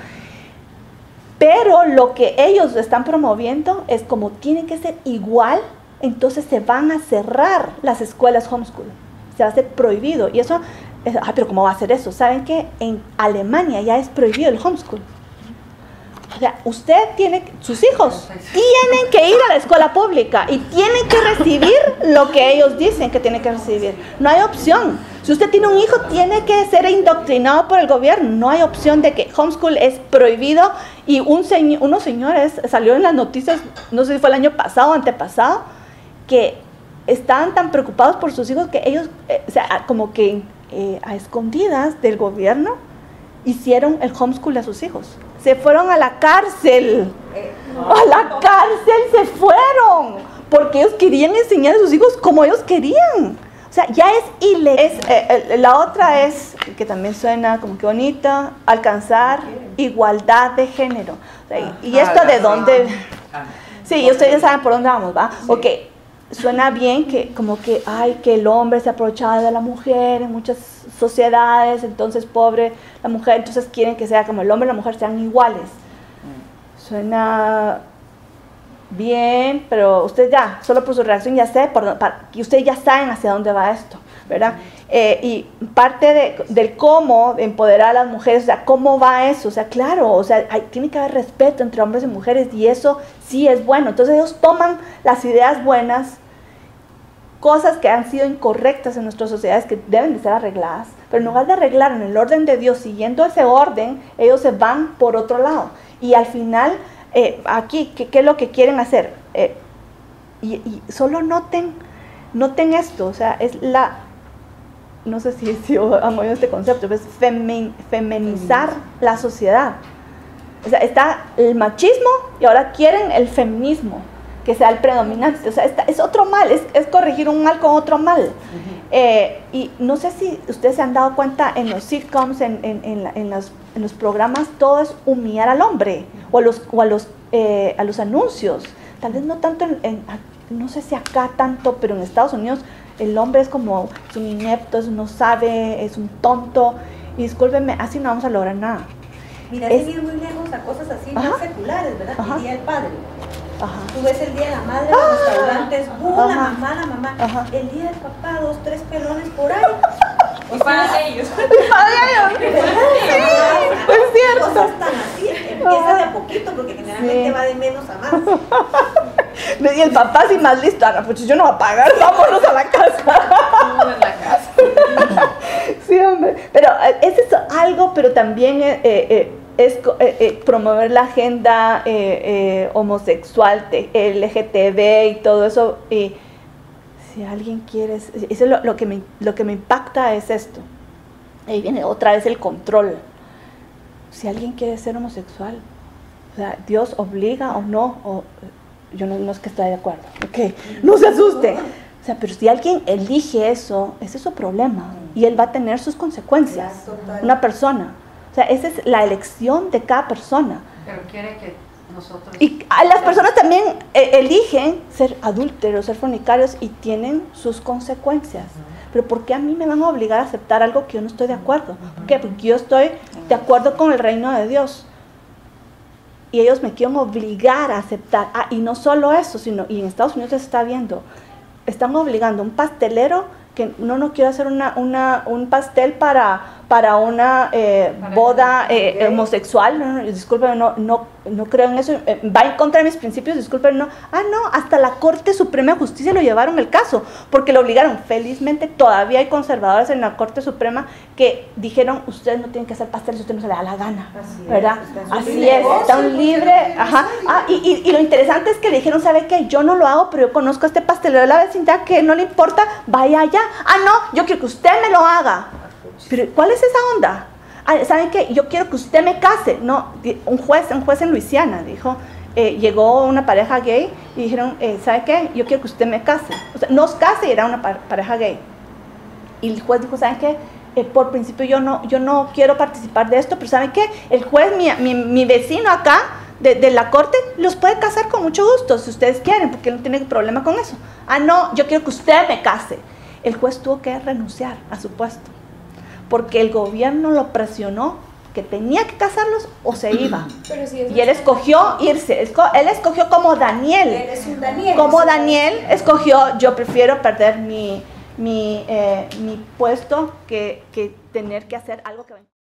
Pero lo que ellos están promoviendo es como tiene que ser igual, entonces se van a cerrar las escuelas homeschool, se va a hacer prohibido. Y eso, es, ah, pero ¿cómo va a ser eso? ¿Saben que en Alemania ya es prohibido el homeschool? O sea, usted tiene, sus hijos tienen que ir a la escuela pública y tienen que recibir lo que ellos dicen que tienen que recibir. No hay opción. Si usted tiene un hijo, tiene que ser indoctrinado por el gobierno. No hay opción de que homeschool es prohibido. Y un señor, unos señores salió en las noticias, no sé si fue el año pasado o antepasado, que estaban tan preocupados por sus hijos que ellos, eh, o sea, como que eh, a escondidas del gobierno, hicieron el homeschool a sus hijos. Se fueron a la cárcel. A la cárcel se fueron. Porque ellos querían enseñar a sus hijos como ellos querían. O sea, ya es ilegal. Es, eh, eh, la otra es, que también suena como que bonita, alcanzar igualdad de género. O sea, y, y esto de dónde... Sí, ustedes saben por dónde vamos, ¿va? Ok, suena bien que como que, ay, que el hombre se aprovechaba de la mujer en muchas sociedades, entonces pobre la mujer, entonces quieren que sea como el hombre y la mujer sean iguales. Suena bien, pero usted ya, solo por su reacción ya sé, por, para, y ustedes ya saben hacia dónde va esto, ¿verdad? Eh, y parte de, del cómo de empoderar a las mujeres, o sea, ¿cómo va eso? O sea, claro, o sea, hay, tiene que haber respeto entre hombres y mujeres y eso sí es bueno. Entonces ellos toman las ideas buenas, cosas que han sido incorrectas en nuestras sociedades que deben de ser arregladas, pero en lugar de arreglar en el orden de Dios, siguiendo ese orden, ellos se van por otro lado. Y al final, eh, aquí, ¿qué, ¿qué es lo que quieren hacer? Eh, y, y solo noten, noten esto, o sea, es la, no sé si, si han oído este concepto, es femen, feminizar la sociedad. O sea, está el machismo y ahora quieren el feminismo, que sea el predominante. O sea, está, es otro mal, es, es corregir un mal con otro mal. Uh-huh. eh, y no sé si ustedes se han dado cuenta en los sitcoms, en, en, en, la, en, los, en los programas, todo es humillar al hombre o a los, o a los, eh, a los anuncios. Tal vez no tanto, en, en, no sé si acá tanto, pero en Estados Unidos el hombre es como, es un inepto, es, no sabe, es un tonto. Y discúlpenme, así no vamos a lograr nada. Mira, es ir muy lejos a cosas así más seculares, ¿verdad? Ajá. El Día del Padre. Ajá. Tú ves el Día de la Madre en los restaurantes, ¡uh! La mamá, la mamá. Ajá. El Día del Papá, dos, tres pelones por ahí. Y para ellos. Y para ellos. Sí, es cierto. Cosas tan así, empieza de a poquito, porque generalmente sí. va de menos a más. Y el papá sí más listo, Ana, pues yo no voy a pagar, vámonos a la casa. Vámonos a la casa. Sí, hombre. Pero es eso algo, pero también eh, eh, es eh, eh, promover la agenda eh, eh, homosexual, L G T B y todo eso. Y si alguien quiere, eso es lo, lo, que me, lo que me impacta es esto. Ahí viene otra vez el control. Si alguien quiere ser homosexual, o sea, Dios obliga o no, o, yo no, no es que esté de acuerdo, ok, no se asuste. O sea, pero si alguien elige eso, ese es su problema y él va a tener sus consecuencias. Una persona. O sea, esa es la elección de cada persona. Pero quiere que nosotros... Y las personas también eh, eligen ser adúlteros, ser fornicarios y tienen sus consecuencias. Pero ¿por qué a mí me van a obligar a aceptar algo que yo no estoy de acuerdo? ¿Por qué? Porque yo estoy de acuerdo con el reino de Dios. Y ellos me quieren obligar a aceptar. Ah, y no solo eso, sino, y en Estados Unidos se está viendo, están obligando a un pastelero que no, no quiero hacer una, una, un pastel para, para una eh, para boda eh, okay. homosexual, no, no, disculpen, no, no, no creo en eso, eh, va en contra de mis principios, disculpen, no, ah no, hasta la Corte Suprema de Justicia lo llevaron el caso, porque lo obligaron. Felizmente todavía hay conservadores en la Corte Suprema que dijeron, ustedes no tienen que hacer pastel si usted no se le da la gana, así ¿verdad? Es, así es, está un libre, ajá, ah, y, y, y lo interesante es que le dijeron, ¿sabe qué? Yo no lo hago, pero yo conozco a este pastelero de la vecindad que no le importa, vaya allá. Ah, no, yo quiero que usted me lo haga. Pero ¿cuál es esa onda? Ah, ¿saben qué? Yo quiero que usted me case. No, un juez, un juez en Luisiana dijo, eh, llegó una pareja gay y dijeron, eh, ¿sabe qué? Yo quiero que usted me case. O sea, nos case y era una pareja gay. Y el juez dijo, ¿saben qué? Eh, por principio yo no, yo no quiero participar de esto, pero ¿saben qué? El juez, mi, mi, mi vecino acá, de, de la corte, los puede casar con mucho gusto, si ustedes quieren, porque él no tiene problema con eso. Ah, no, yo quiero que usted me case. El juez tuvo que renunciar a su puesto, porque el gobierno lo presionó que tenía que casarlos o se iba. Pero si y él escogió irse, él escogió como Daniel, él es un Daniel como Daniel escogió, yo prefiero perder mi, mi, eh, mi puesto que, que tener que hacer algo que...